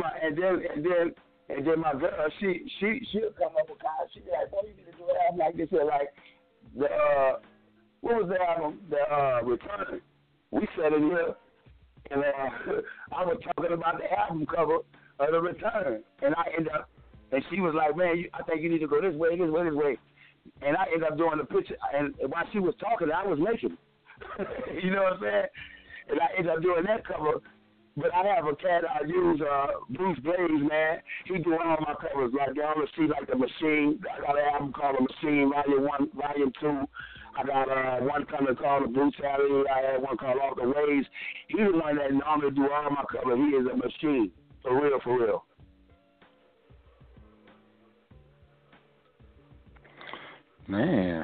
my girl, she'll come up with guys. She'll be like, "Boy, you need to do an album like this." Or like what was the album? The Return. We said it here, and I was talking about the album cover of The Return, and I ended up, and she was like, "Man, I think you need to go this way, this way, this way." And I ended up doing the picture, and while she was talking, I was making it. You know what I'm saying? And I ended up doing that cover. But I have a cat I use, Bruce Blaze, man. He doing all my covers. Like, y'all will see, like, The Machine. I got an album called The Machine, Volume 1, Volume 2. I got one coming called The Brutality. I had one called Off the Waves. He's the one that normally do all my covers. He is a machine. For real, for real. Man.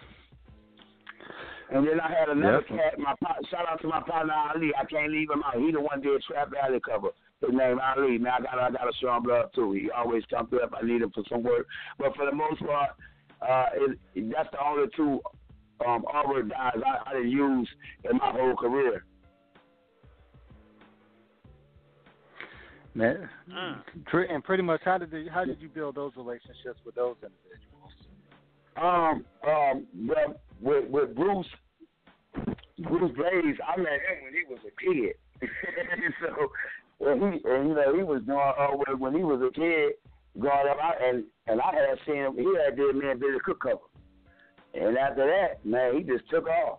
And then I had another cat, shout out to my partner Ali. I can't leave him out. He the one did Trap Valley cover. His name Ali. Man, I gotta show him love too. He always comes through if I need him for some work. But for the most part, that's the only two artwork guys I didn't use in my whole career. Man, and pretty much, how did you build those relationships with those individuals? Well, with Bruce Blaze, I met him when he was a kid. So he was doing when he was a kid growing up, and I had seen him. He had did me and Billy Cook cover, and after that, man, he just took off.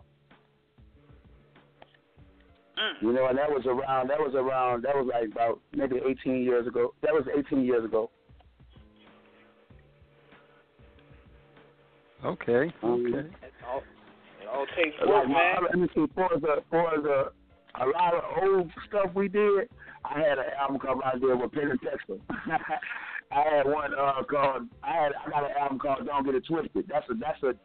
You know, and that was like about maybe 18 years ago. That was 18 years ago. Okay. It all takes work, man. Let me see, for a lot of old stuff we did, I had an album cover I did with Penn and Texas. I had one called I got an album called Don't Get It Twisted. That was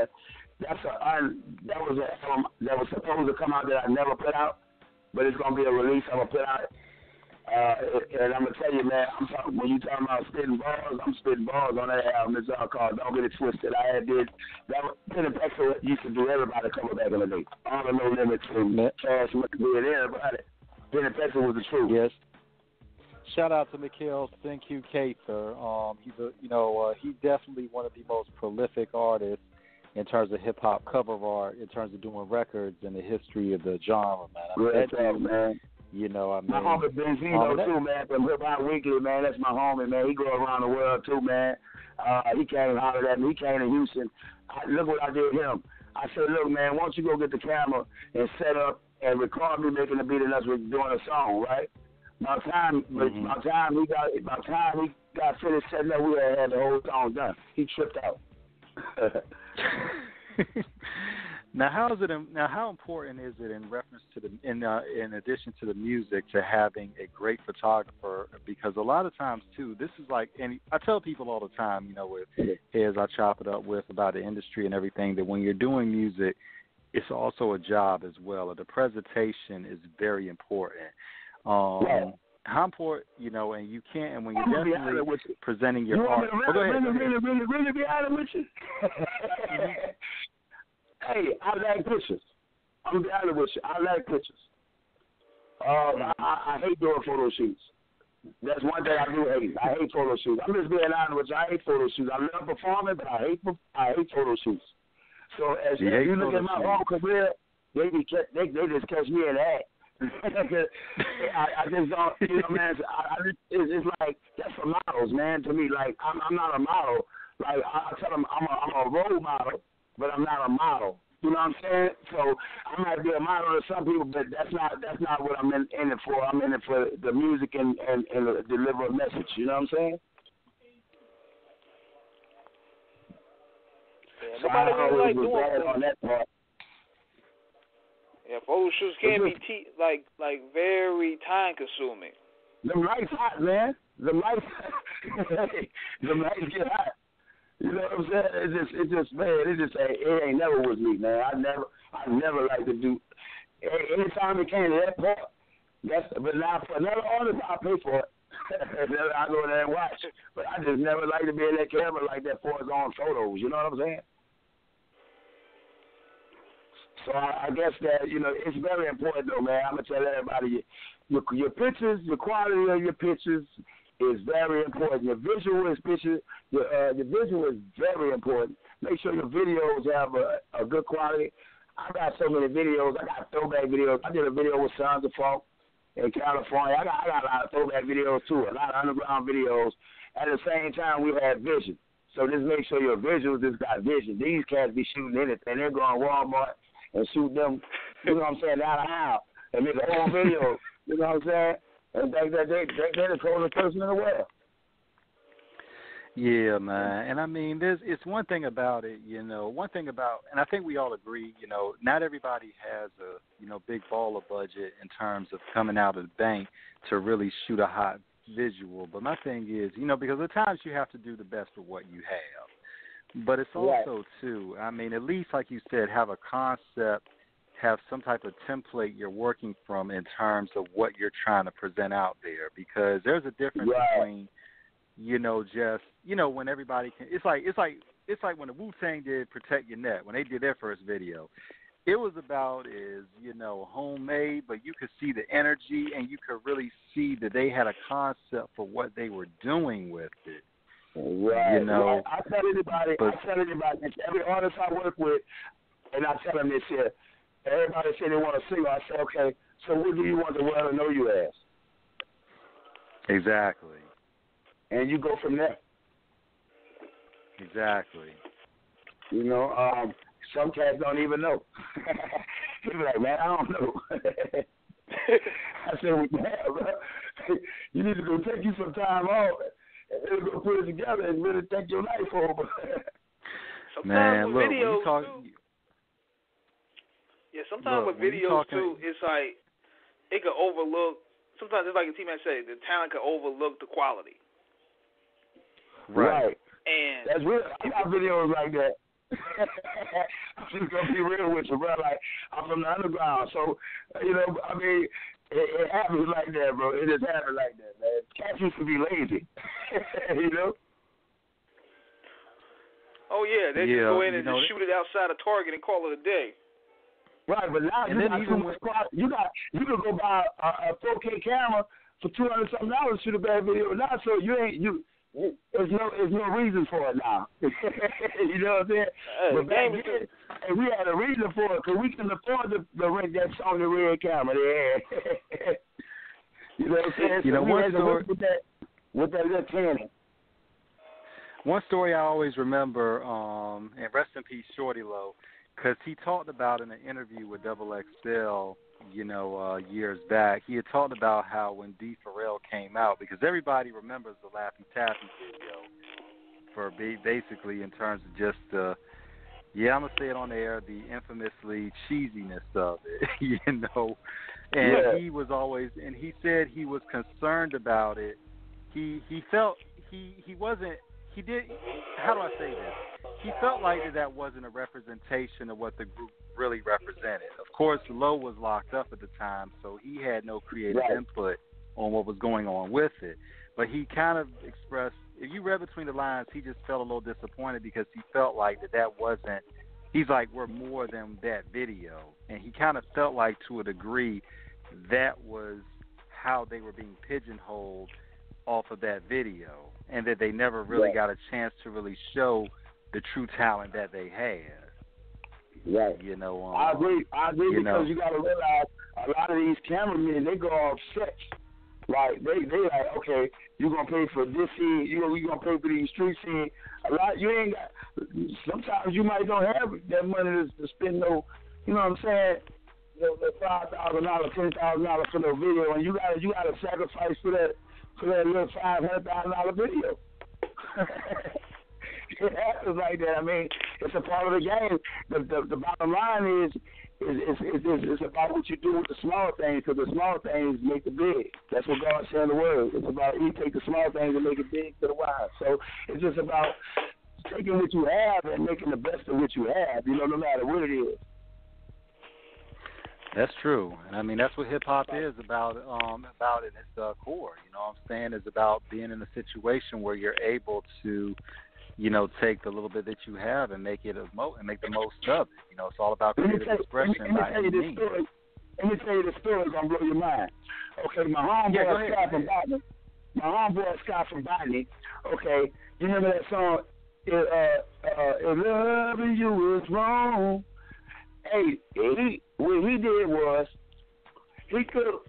an album that was supposed to come out that I never put out, but it's gonna be a release I'm gonna put out. And I'm gonna tell you, man, when you talking about spitting balls, I'm spitting balls on that album. It's all called Don't Get It Twisted. I did that. Penn and Texas used to do everybody coming back in the day. All the No Limits from Cash McBee and everybody. Penn and Texas was the truth. Yes. Shout out to Mikhail Thank-You Cather. He's definitely one of the most prolific artists in terms of hip hop cover art, in terms of doing records in the history of the genre, man. Man. You know, I mean, my homie Benzino too, man, from Hip Hop Weekly, man. That's my homie, man. He go around the world too, man. He came and hollered at me. He came to Houston. Look what I did him. I said, look, man, why don't you go get the camera and set up and record me making the beat and us doing a song, right? By the time he got finished setting up, we had the whole song done. He tripped out. Now, how important is it in reference to in addition to the music, to having a great photographer? Because a lot of times too, this is like, and I tell people all the time, you know, with heads I chop it up with about the industry and everything, that when you're doing music, it's also a job as well. The presentation is very important. How important, you know, and you can't, and when you're definitely presenting your art. Go ahead. Really be honest with you. Hey, I like pictures. I'm gonna be honest with you. I like pictures. I hate doing photo shoots. That's one thing I do hate. I hate photo shoots. I'm just being honest with you. I hate photo shoots. I love performing, but I hate photo shoots. So as you look at my whole career, they just catch me in that. I just don't, you know, man. It's like, that's for models, man. To me, like I'm not a model. Like I tell them, I'm a role model, but I'm not a model. You know what I'm saying? So I might be a model to some people, but that's not what I'm in it for. I'm in it for the music and deliver a message. You know what I'm saying? Yeah, nobody really like doing on that part. Yeah, photo shoots can be like very time consuming. The lights hot, man. The lights get hot. You know what I'm saying? It ain't never was me, man. I never like to do. Anytime it came to that part, but now for another artist, I'll pay for it. I go there and watch. But I just never like to be in that camera like that for his own photos. You know what I'm saying? So I guess that, you know, it's very important, though, man. I'm going to tell everybody, your pictures, the quality of your pictures is very important. Your visual is your visual is very important. Make sure your videos have a good quality. I got so many videos. I got throwback videos. I did a video with Sons of Funk in California. I got a lot of throwback videos, too, a lot of underground videos. At the same time, we had vision. So just make sure your visuals just got vision. These cats be shooting anything. They're going to Walmart and shoot them, you know what I'm saying, down the aisle and make a whole video, you know what I'm saying? And think that they're the coolest person in the world. Yeah, man. And I mean, it's one thing about it, you know, and I think we all agree, you know, not everybody has a, you know, big baller budget in terms of coming out of the bank to really shoot a hot visual. But my thing is, you know, because at times you have to do the best with what you have. But it's also, too, I mean, at least, like you said, have a concept, have some type of template you're working from in terms of what you're trying to present out there. Because there's a difference between, you know, just, you know, when everybody can, it's like when the Wu-Tang did Protect Your Neck, when they did their first video. It was about you know, homemade, but you could see the energy and you could really see that they had a concept for what they were doing with it. Right. You know, I tell anybody, every artist I work with, and I tell them this here, everybody say they want to sing. I say, okay, so what do you want the world to know you as? Exactly. And you go from there. Exactly. You know, some cats don't even know. They be like, man, I don't know. I said, well, damn, bro, you need to go take you some time off. And go put it together and really take your life over. Sometimes with videos, sometimes with videos, too, it's like it could overlook. Sometimes it's like a T-Man said, the talent could overlook the quality. Right. And that's real. I got videos like that. I'm just going to be real with you, bro. Like, I'm from the underground, so, you know, I mean, it happens like that, bro. It just happens like that, man. Cats used to be lazy, you know? Oh, yeah. They just go in and just shoot it outside of Target and call it a day. Right, but now you can go buy a 4K camera for $200-something to shoot a bad video now, so there's no reason for it now. You know what I'm saying? But back then, and we had a reason for it because we couldn't afford to rent that Sony Red camera they had. You know what I'm saying? You know, one story with that little Canon. One story I always remember, and rest in peace, Shorty Low. because he talked about in an interview with Double XL, years back, he had talked about how when D. Pharrell came out, because everybody remembers the Laffy Taffy video for basically in terms of just I'm going to say it on the air, the infamously cheesiness of it, And he was always, and he said he was concerned about it. He felt he wasn't, he did, how do I say this? He felt like that wasn't a representation of what the group really represented. Of course, Lowe was locked up at the time, so he had no creative input on what was going on with it. But he kind of expressed, if you read between the lines, he just felt a little disappointed because he felt like that wasn't, he's like, we're more than that video. And he kind of felt like, to a degree, that was how they were being pigeonholed off of that video, and that they never really got a chance to really show the true talent that they had. Right. I agree because you got to realize a lot of these cameramen, they go off sex. Like, they like, okay, you're going to pay for this scene, you're going to pay for these street scenes. A lot, you ain't got, sometimes you might don't have that money to spend no, you know what I'm saying? $5,000, $10,000 for the video, and you gotta sacrifice for that little $500,000 video. It happens like that. I mean, it's a part of the game. The bottom line is it's about what you do with the small things, because the small things make the big. That's what God said in the Word. It's about you take the small things and make it big to the wide. So it's just about taking what you have and making the best of what you have. No matter what it is. That's true, and I mean that's what hip hop is about in its core. You know what I'm saying? It's about being in a situation where you're able to, take the little bit that you have and make it and make the most of it. It's all about creative expression. Let me tell you this story. It's gonna blow your mind. Okay, my homeboy Scott from Botany. Okay, you remember that song? If loving you is wrong. Hey, what he did was he took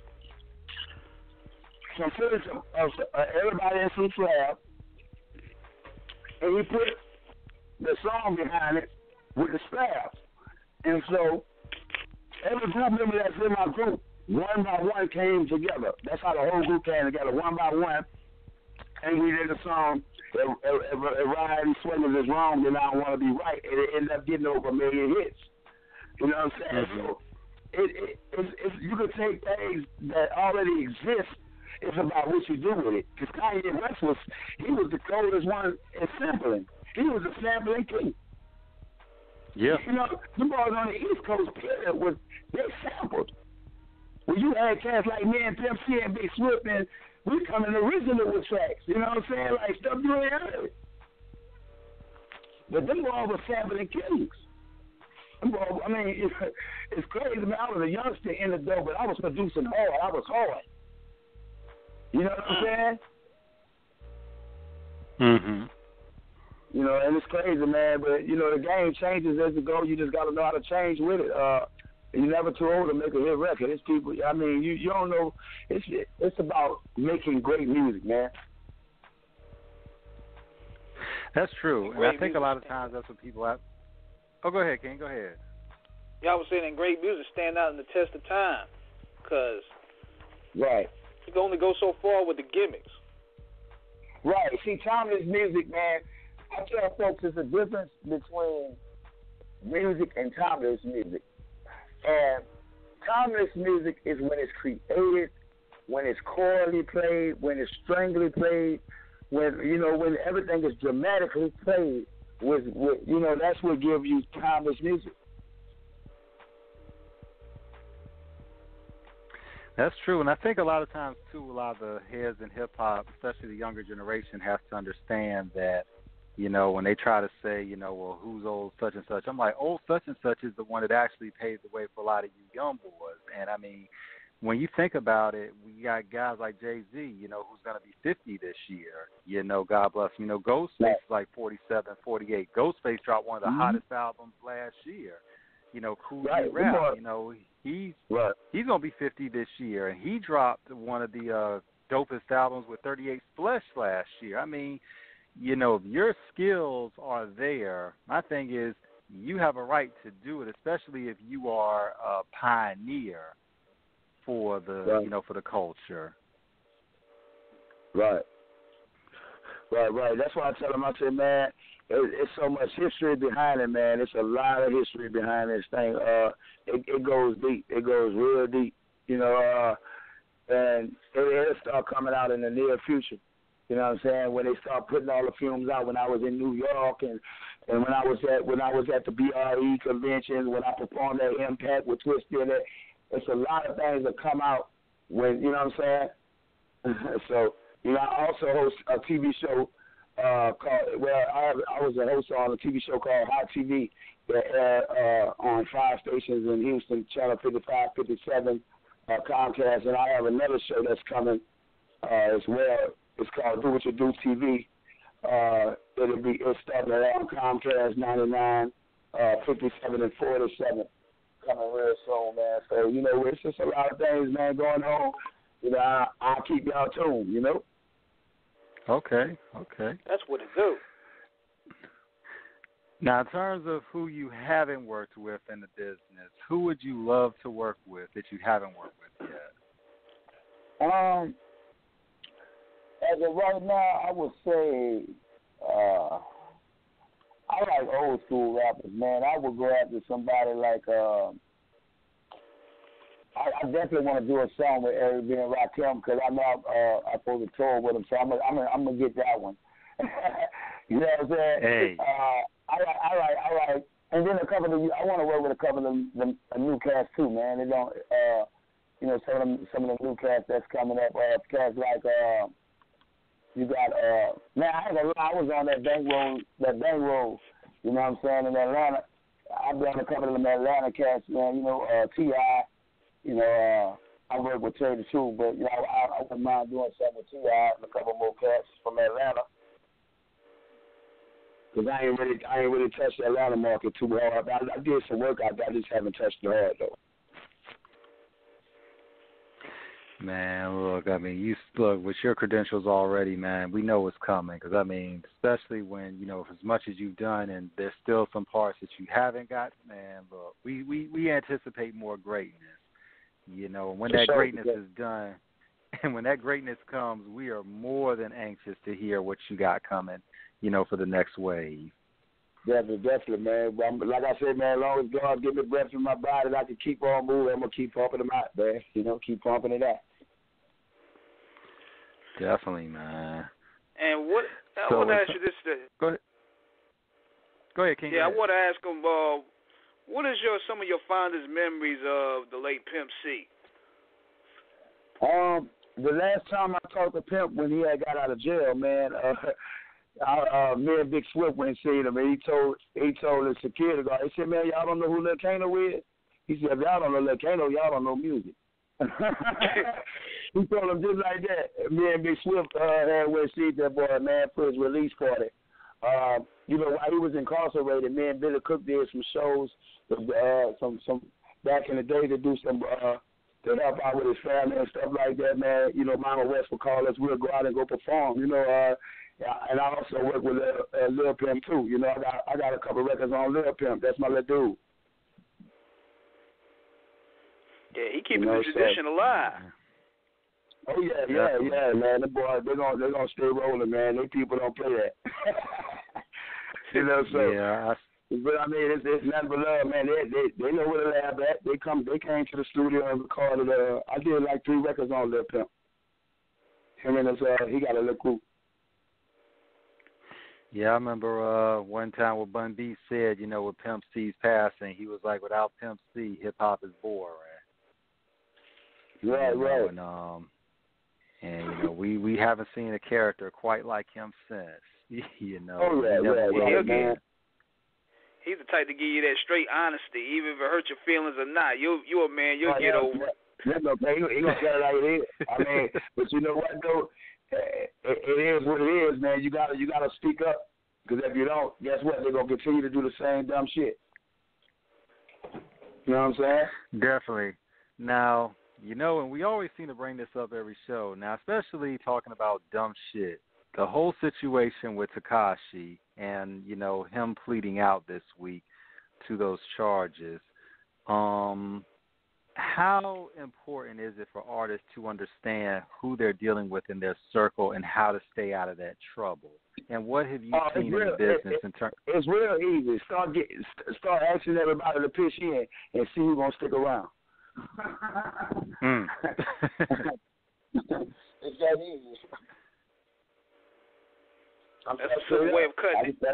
some footage of everybody in some slab, and he put the song behind it with the slabs. And so every group member that's in my group, one by one, came together. That's how the whole group came together, one by one. And we did the song, if riding swingers is wrong, then I don't want to be right. And it ended up getting over 1 million hits. You know what I'm saying? Mm-hmm. So you can take things that already exist. It's about what you do with it. Because Kanye West was the coldest one in sampling. He was a sampling king. Yeah. The boys on the East Coast, they sampled. When you had cats like me and Pimp C and Big Swift, and we come in original with tracks. You know what I'm saying? Like stuff you ain't heard. But them boys were sampling kings. I mean, it's crazy. Man, I was a youngster in the dope, but I was producing hard. I was hard. You know what I'm saying? Mm-hmm. And it's crazy, man. But, the game changes as you go. You just got to know how to change with it. You're never too old to make a hit record. It's people, I mean, you don't know. It's about making great music, man. That's true. And I think a lot of times that's what people have. Oh, go ahead, King. Go ahead. Y'all was saying great music stand out in the test of time, because you can only go so far with the gimmicks. Right. See, timeless music, man, I tell folks there's a difference between music and timeless music. And timeless music is when it's created, when it's chorally played, when it's stringly played, when everything is dramatically played. With that's what gives you timeless music. That's true, and I think a lot of times too, a lot of the heads in hip hop, especially the younger generation, have to understand that, when they try to say, well, who's old such and such, I'm like, old such and such is the one that actually paved the way for a lot of you young boys. And I mean, when you think about it, we got guys like Jay-Z, who's going to be 50 this year. God bless him. Ghostface is like 47, 48. Ghostface dropped one of the hottest albums last year. Cool Rap. He's going to be 50 this year, and he dropped one of the dopest albums with 38 Flesh last year. I mean, if your skills are there, my thing is you have a right to do it, especially if you are a pioneer for the for the culture. Right. That's why I tell them, I say, man, it's so much history behind it, man. It's a lot of history behind this thing. It goes deep. It goes real deep, and it'll start coming out in the near future. You know what I'm saying? When they start putting all the films out, when I was in New York and when I was at the BRE convention, when I performed at Impact with Twisted, it's a lot of things that come out when, you know what I'm saying? So, I also host a TV show called, I was a host on a TV show called Hot TV that aired on 5 stations in Houston, Channel 55, 57, Comcast, and I have another show that's coming as well. It's called Do What You Do TV. It's starting around Comcast 99, 57, and 47. Coming real soon, man. So, it's just a lot of things, man, going on. I'll keep y'all tuned, Okay. That's what it do. Now, in terms of who you haven't worked with in the business, who would you love to work with that you haven't worked with yet? As of right now, I would say I like old school rappers, man. I would go after somebody like I definitely want to do a song with Eric B. and Rakim because I know I'm supposed to tour with him, so I'm gonna get that one. You know what I'm saying? Hey. I like, and then I want to work with a couple of the new cast too, man. They don't, some of the new cast that's coming up, cast like you got man, I was on that bankroll, you know what I'm saying, in Atlanta. I've done a couple of them Atlanta cats, man. T.I. I work with Taylor too, but I wouldn't mind doing something with T.I. and a couple more cats from Atlanta. Cause I ain't really touched the Atlanta market too hard. I did some work out there, I just haven't touched it hard though. Man, look, with your credentials already, man, we know what's coming. Because, especially when, as much as you've done and there's still some parts that you haven't got, man, look, we anticipate more greatness. And when that greatness is done, and when that greatness comes, we are more than anxious to hear what you got coming, for the next wave. Definitely, man. Like I said, man, as long as God give me breath in my body and I can keep on moving, I'm going to keep pumping them out, man. Keep pumping it out. Definitely, man. And I want to ask you this. Go ahead, King. Yeah, I want to ask him, what is some of your fondest memories of the late Pimp C? The last time I talked to Pimp when he had got out of jail, man, me and Big Swift went and seen him, and he told the security guard, he said, man, y'all don't know who Lil Kano is? He said, if y'all don't know Lil Kano, y'all don't know music. He told him just like that. Me and Big Swift had went and see that boy, man, for his release party. While he was incarcerated, me and Billy Cook did some shows, some back in the day to do some to help out with his family and stuff like that, man. Mama West would call us, we'll go out and go perform, and I also work with Lil Pimp too. I got a couple records on Lil Pimp. That's my little dude. Yeah, he keeping the tradition alive. Oh yeah, man. The boy, they're gonna stay rolling, man. They people don't play that. Yeah. But it's nothing but love, man. They know where to lab at. They came to the studio and recorded. I did like 3 records on Lil Pimp. Him and he got a little group. Yeah, I remember one time what Bun B said, with Pimp C's passing, he was like, without Pimp C, hip hop is boring. Right. And we haven't seen a character quite like him since. Man. He's the type to give you that straight honesty, even if it hurts your feelings or not. You a man, you'll get over it. That's okay. He gonna tell it like it is. But you know what though? It is what it is, man. You gotta speak up, because if you don't, guess what? They're gonna continue to do the same dumb shit. You know what I'm saying? Definitely. Now, and we always seem to bring this up every show. Now, especially talking about dumb shit. The whole situation with Tekashi and, him pleading out this week. to those charges, how important is it for artists to understand who they're dealing with in their circle and how to stay out of that trouble? And what have you seen in the business in terms? It's real easy. Start asking everybody to pitch in and see who's gonna stick around. It's that easy. That's a good way of cutting it.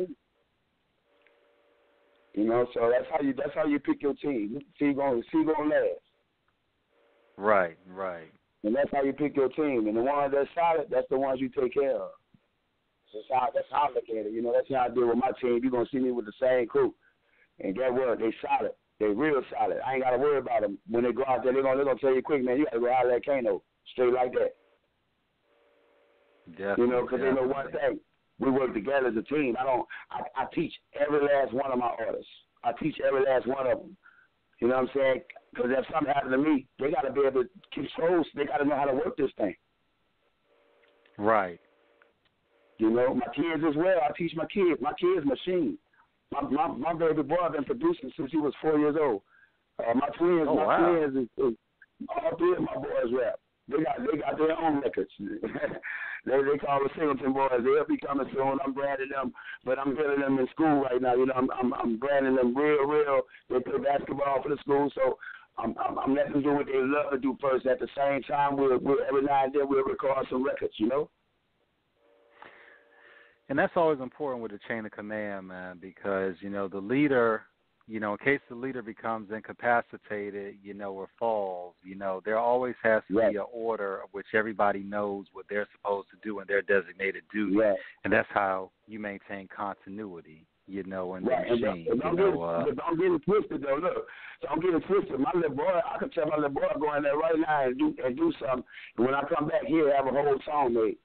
You know, so that's how you pick your team. See gonna last. Right. And that's how you pick your team. And the ones that's solid, that's the ones you take care of. So that's how I look at it. You know, that's how I deal with my team. You're gonna see me with the same crew. And guess what? They solid. They real solid. I ain't gotta worry about them. When they go out there, they're gonna tell you quick, man, you gotta go holler at Kano. Straight like that. Definitely, you know, because they know one thing. We work together as a team. I teach every last one of my artists. I teach every last one of them. You know what I'm saying? Because if something happened to me, they got to be able to control. They got to know how to work this thing. Right. You know, my kids as well. I teach my kids. My kids machine. My baby boy been producing since he was 4 years old. My twins, twins is all three of my boys rap. They got their own records. They call the Singleton boys. They'll be coming soon. I'm branding them, but I'm getting them in school right now. You know, I'm branding them real. They play basketball for the school, so I'm letting them do what they love to do first. At the same time, we'll every now and then we'll record some records. You know. And that's always important with the chain of command, man, because, you know, the leader, you know, in case the leader becomes incapacitated, you know, or falls, you know, there always has to be an order of which everybody knows what they're supposed to do in their designated duty. Right. And that's how you maintain continuity, you know, in the machine. Don't get it twisted, though. Look, don't get it twisted. My little boy, I can tell my little boy go in there right now and do something. And when I come back here, have a whole song made.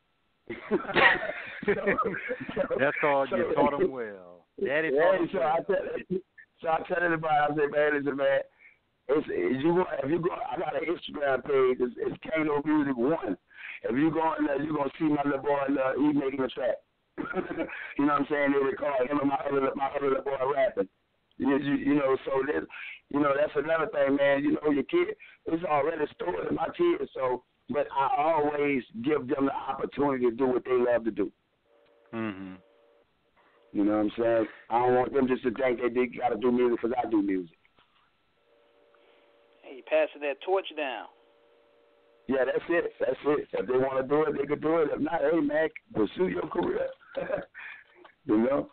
That's all. You taught him well. Daddy taught him well. So I tell everybody, I say, man, if you go, I got an Instagram page. It's Kano Music 1. If you go in there, you're gonna see my little boy. He making a track. You know what I'm saying? They record him and my other little boy rapping. You know, so this, you know, that's another thing, man. You know, your kid, it's already stored in my kids, so. But I always give them the opportunity to do what they love to do. Mm-hmm. You know what I'm saying? I don't want them just to think that they got to do music because I do music. Hey, you passing that torch down. Yeah, that's it. If they want to do it, they can do it. If not, hey, man, pursue your career. You know?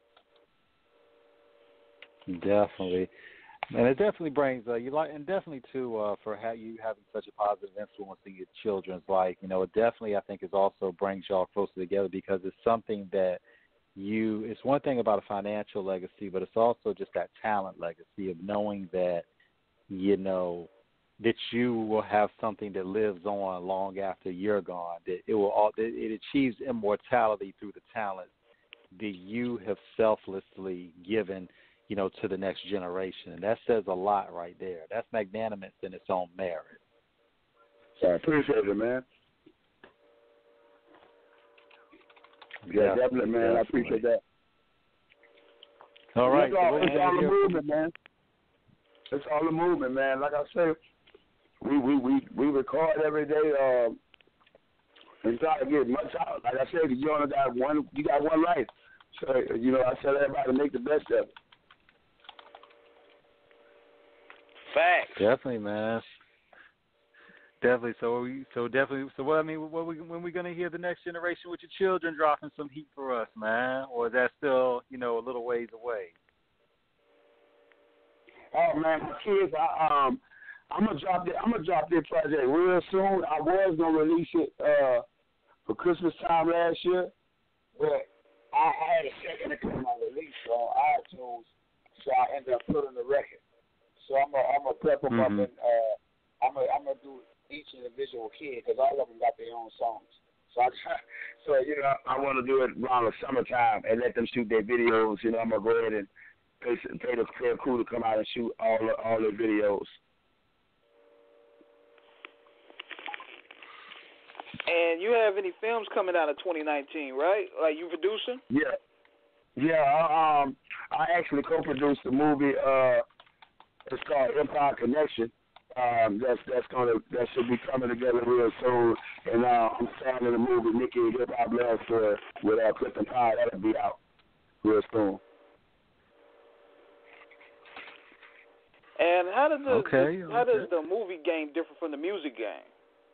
Definitely. And it definitely brings and definitely too for you having such a positive influence in your children's life. You know, it definitely I think is also brings y'all closer together because it's something that it's one thing about a financial legacy, but it's also just that talent legacy of knowing that, you know, that you will have something that lives on long after you're gone. That it achieves immortality through the talent that you have selflessly given, you know, to the next generation. And that says a lot right there. That's magnanimous in its own merit. I appreciate it, man. Yeah, definitely, man. I appreciate that. All right. It's all the movement, man. It's all the movement, man. Like I said, we record every day and try to get much out. Like I said, you only got one life. So, you know, I tell everybody to make the best of it. Facts. Definitely, man. Definitely. When we gonna hear the next generation with your children dropping some heat for us, man? Or is that still, you know, a little ways away? Oh man, my kids, I'm gonna drop their project real soon. I was gonna release it for Christmas time last year, but I had a second to come my release on iTunes, so I ended up putting the record. So I'm gonna prep them up and I'm gonna do each individual kid because all of them got their own songs. So you know I want to do it around the summertime and let them shoot their videos. You know I'm gonna go ahead and pay the crew to come out and shoot all their videos. And you have any films coming out of 2019, right? Like you producing? Yeah. I I actually co-produced the movie. It's called Empire Connection. That should be coming together real soon. And I'm starting in the movie Nikki and Hip Hop Love Story with Clifton Pye. That'll be out real soon. And how does the movie game differ from the music game?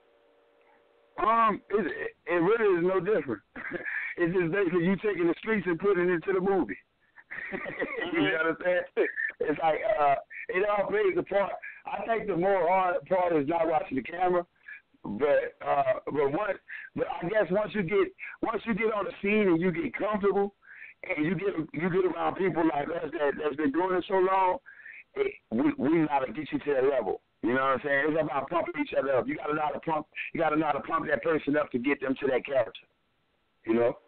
It really is no different. It's just basically you taking the streets and putting it into the movie. You understand? It's like it all plays a part. I think the more hard part is not watching the camera, but I guess once you get on the scene and you get comfortable and you get around people like us that's been doing it so long, we know how to get you to that level. You know what I'm saying? It's about pumping each other up. You gotta know how to pump that person up to get them to that character. You know?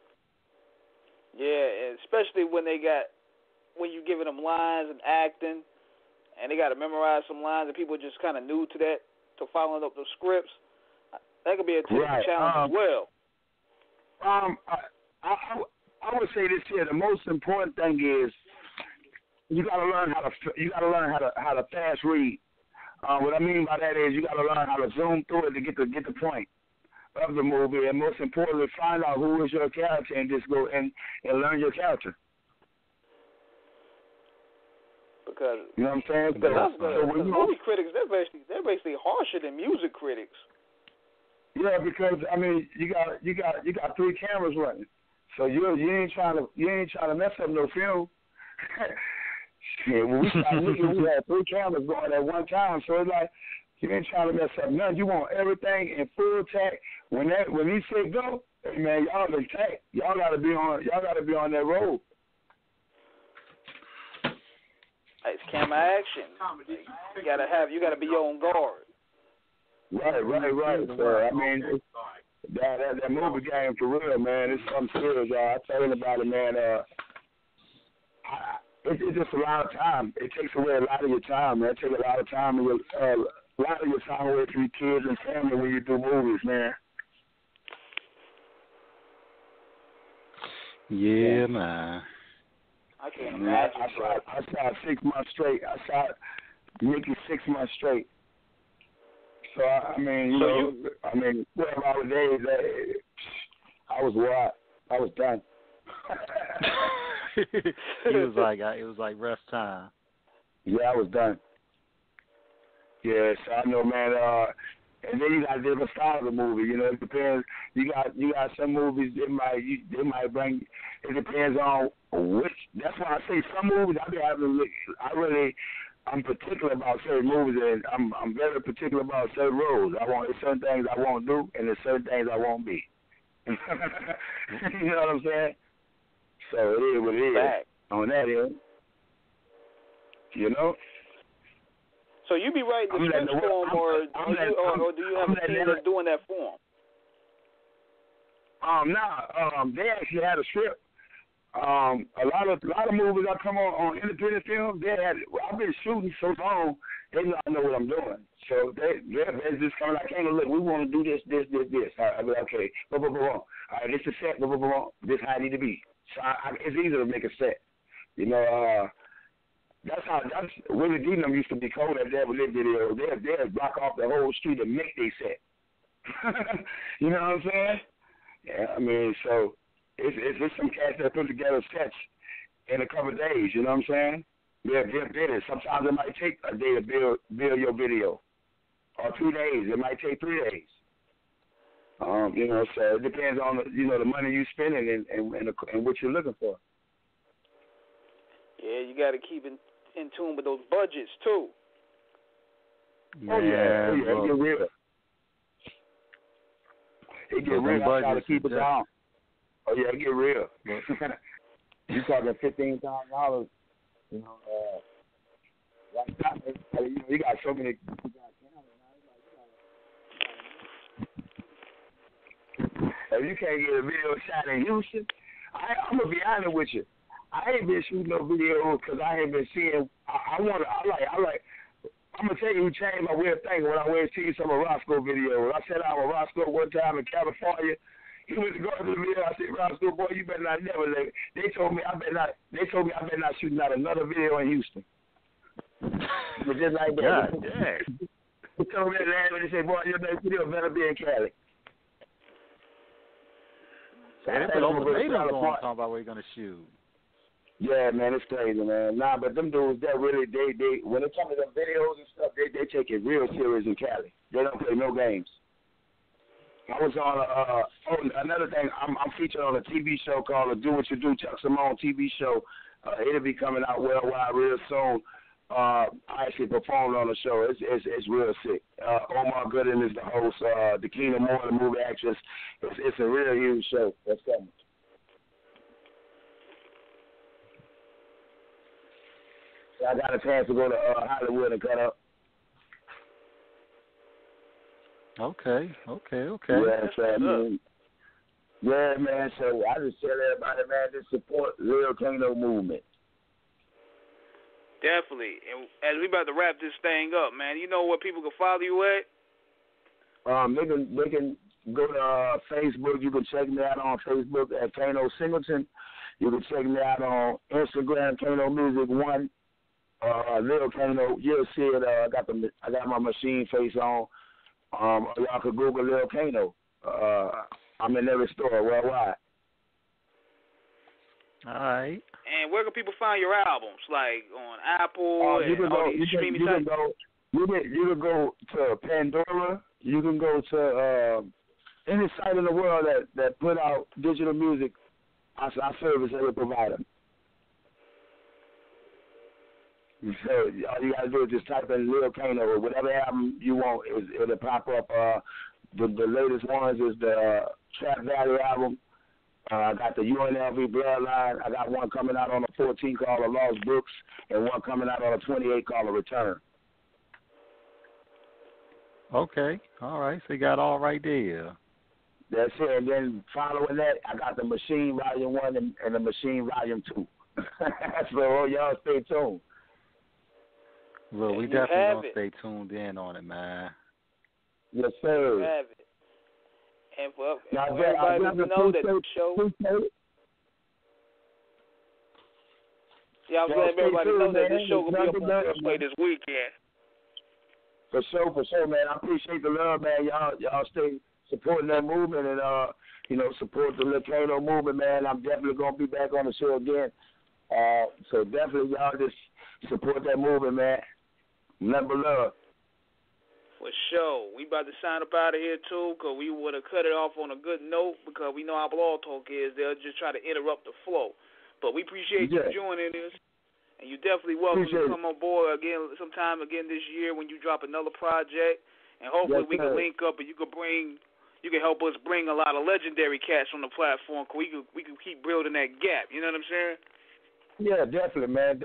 Yeah, especially when you giving them lines and acting, and they got to memorize some lines, and people are just kind of new to that, to following up the scripts. That could be a challenge as well. I would say this here. The most important thing is you got to learn how to fast read. What I mean by that is you got to learn how to zoom through it to get the point of the movie, and most importantly, find out who is your character and just go and learn your character. Because you know what I'm saying? The movie critics, they're basically harsher than music critics. Yeah, because I mean, you got 3 cameras running, so you ain't trying to mess up no film. When we started looking, we had 3 cameras going at one time, so it's like you ain't trying to mess up nothing. You want everything in full attack. When he said go, hey man, y'all attack. Y'all gotta be on that road. It's camera action. You gotta be on guard. Right. So, I mean, that movie game for real, man. It's something serious, y'all. I tell you about it, man. It's just a lot of time. It takes away a lot of your time, man. It takes a lot of time away from your kids and family when you do movies, man. Yeah, man. I can't imagine. I shot 6 months straight. I shot Nikki 6 months straight. So I mean, 12-hour days. I was wore out. I was done. It was like rest time. Yeah, I was done. Yeah, so I know, man. And then you got different style of the movie. You know, it depends. You got some movies they might bring. It depends on which. That's why I say some movies I'm particular about certain movies, and I'm very particular about certain roles. There's certain things I won't do, and there's certain things I won't be. You know what I'm saying? So it is what it is. Back. On that end, you know. So you be writing the script form, or do you have a team that's doing that form? They actually had a script. A lot of movies I come on independent film. I've been shooting so long, they know what I'm doing. So they're just coming like, hey, look, we want to do this. I'll be like, okay, blah, blah, blah. All right, this is set, blah, blah, blah. This is how it need to be. So it's easy to make a set. You know, that's Willie D. them used to be cold at that with their video. They'd block off the whole street and make they set. You know what I'm saying? Yeah, I mean, so it's some cats that put together sets in a couple of days. You know what I'm saying? They're bidders. Sometimes it might take a day to build your video, or 2 days. It might take 3 days. You know, so it depends on the money you spending and what you're looking for. Yeah, you got to keep in tune with those budgets too. Yeah, it get real. It get real. I try to keep it down. Oh yeah, it get real. You talking $15,000? You know, you got so many. If you can't get a video shot in Houston, I'm gonna be honest with you. I ain't been shooting no video because I ain't been seeing. I'm gonna tell you who changed my way of thinking when I went to see some of Roscoe video. When I sat out with Roscoe one time in California, He went to go to the video. I said, Rob, so boy, you better not never let it. They told me I better not shoot out another video in Houston. But just like that. God dang. He told me that last when he said, boy, your next video better be in Cali. So they put ultimatums on talking about where you're gonna shoot. Yeah, man, it's crazy, man. Nah, but them dudes, that really, they when it comes to them videos and stuff, they take it real serious in Cali. They don't play no games. I was on another thing. I'm featured on a TV show called the Do What You Do Chuck Simone TV show. It'll be coming out worldwide real soon. I actually performed on the show. It's real sick. Omar Gooden is the host. The Kingdom Moore, the movie actress. It's a real huge show that's coming. So I got a chance to go to Hollywood and cut up. Okay. Yeah, man. So I just tell everybody, man, just support Lil Kano movement. Definitely. And as we about to wrap this thing up, man, you know where people can follow you at? They can go to Facebook. You can check me out on Facebook at Kano Singleton. You can check me out on Instagram, Kano Music 1. Lil Kano, you'll see it. I got my machine face on. Y'all could Google Lil Kano. I'm in every store worldwide. All right. And where can people find your albums? Like on Apple and all these streaming sites? You can go to Pandora. You can go to any site in the world that put out digital music. I service every provider. So all you gotta do is just type in Lil Kano or whatever album you want. It'll pop up. The latest ones is the Trap Valley album. I got the UNLV Bloodline. I got one coming out on the 14 called The Lost Books, and one coming out on the 28 called The Return. Okay, all right. So you got all right there. That's it. And then following that, I got the Machine Volume 1 and the Machine Volume 2. So y'all stay tuned. Well, we definitely gonna stay tuned in on it, man. Yes, sir. You have it. And for everybody to know that the show. Yeah, I was letting everybody know that this show will be up on display this weekend. For sure, man. I appreciate the love, man. Y'all stay supporting that movement and support the Lil Kano movement, man. I'm definitely gonna be back on the show again. So definitely y'all just support that movement, man. Number love. For sure. We about to sign up out of here, too, because we would have cut it off on a good note because we know how Blog Talk is. They'll just try to interrupt the flow. But we appreciate you joining us, and you're definitely welcome to come on board again sometime again this year when you drop another project, and hopefully we can link up and you can help us bring a lot of legendary cats on the platform. We can keep building that gap. You know what I'm saying? Yeah, definitely, man.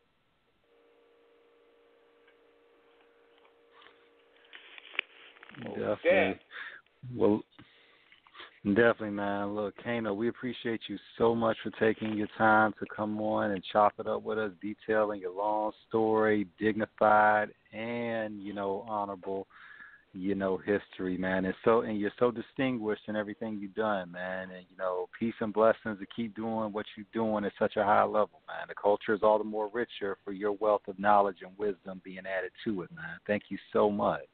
Definitely. Well, definitely, man. Look, Kano, we appreciate you so much for taking your time to come on and chop it up with us, detailing your long story, dignified and, honorable, history, man. And you're so distinguished in everything you've done, man. And, peace and blessings to keep doing what you're doing at such a high level, man. The culture is all the more richer for your wealth of knowledge and wisdom being added to it, man. Thank you so much.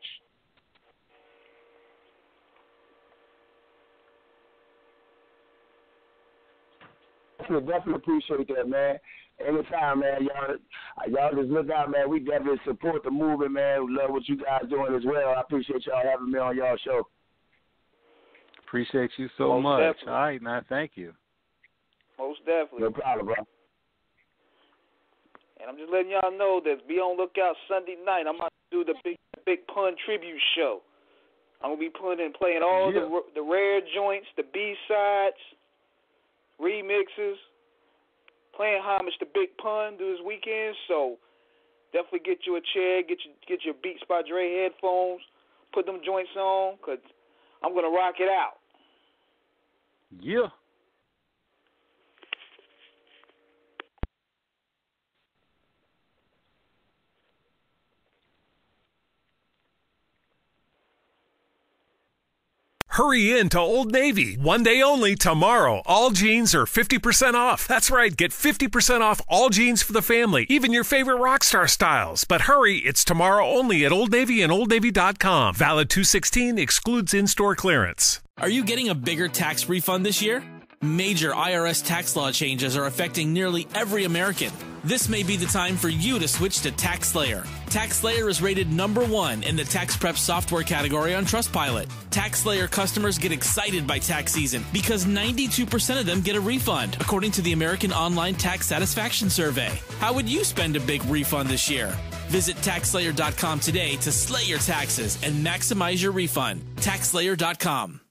Definitely appreciate that, man. Anytime, man. Y'all just look out, man. We definitely support the movement, man. We love what you guys doing as well. I appreciate y'all having me on y'all show. Appreciate you so much. Definitely. All right, man. Thank you. Most definitely. No problem, bro. And I'm just letting y'all know that be on lookout Sunday night. I'm about to do the Big Pun tribute show. I'm gonna be playing all the rare joints, the B-sides, remixes, playing homage to Big Pun this weekend. So definitely get you a chair, get your Beats by Dre headphones, put them joints on, because I'm going to rock it out. Yeah. Hurry in to Old Navy. One day only, tomorrow. All jeans are 50% off. That's right, get 50% off all jeans for the family, even your favorite rock star styles. But hurry, it's tomorrow only at Old Navy and OldNavy.com. Valid 2/16, excludes in-store clearance. Are you getting a bigger tax refund this year? Major IRS tax law changes are affecting nearly every American. This may be the time for you to switch to TaxSlayer. TaxSlayer is rated #1 in the tax prep software category on Trustpilot. TaxSlayer customers get excited by tax season because 92% of them get a refund, according to the American Online Tax Satisfaction Survey. How would you spend a big refund this year? Visit TaxSlayer.com today to slay your taxes and maximize your refund. TaxSlayer.com.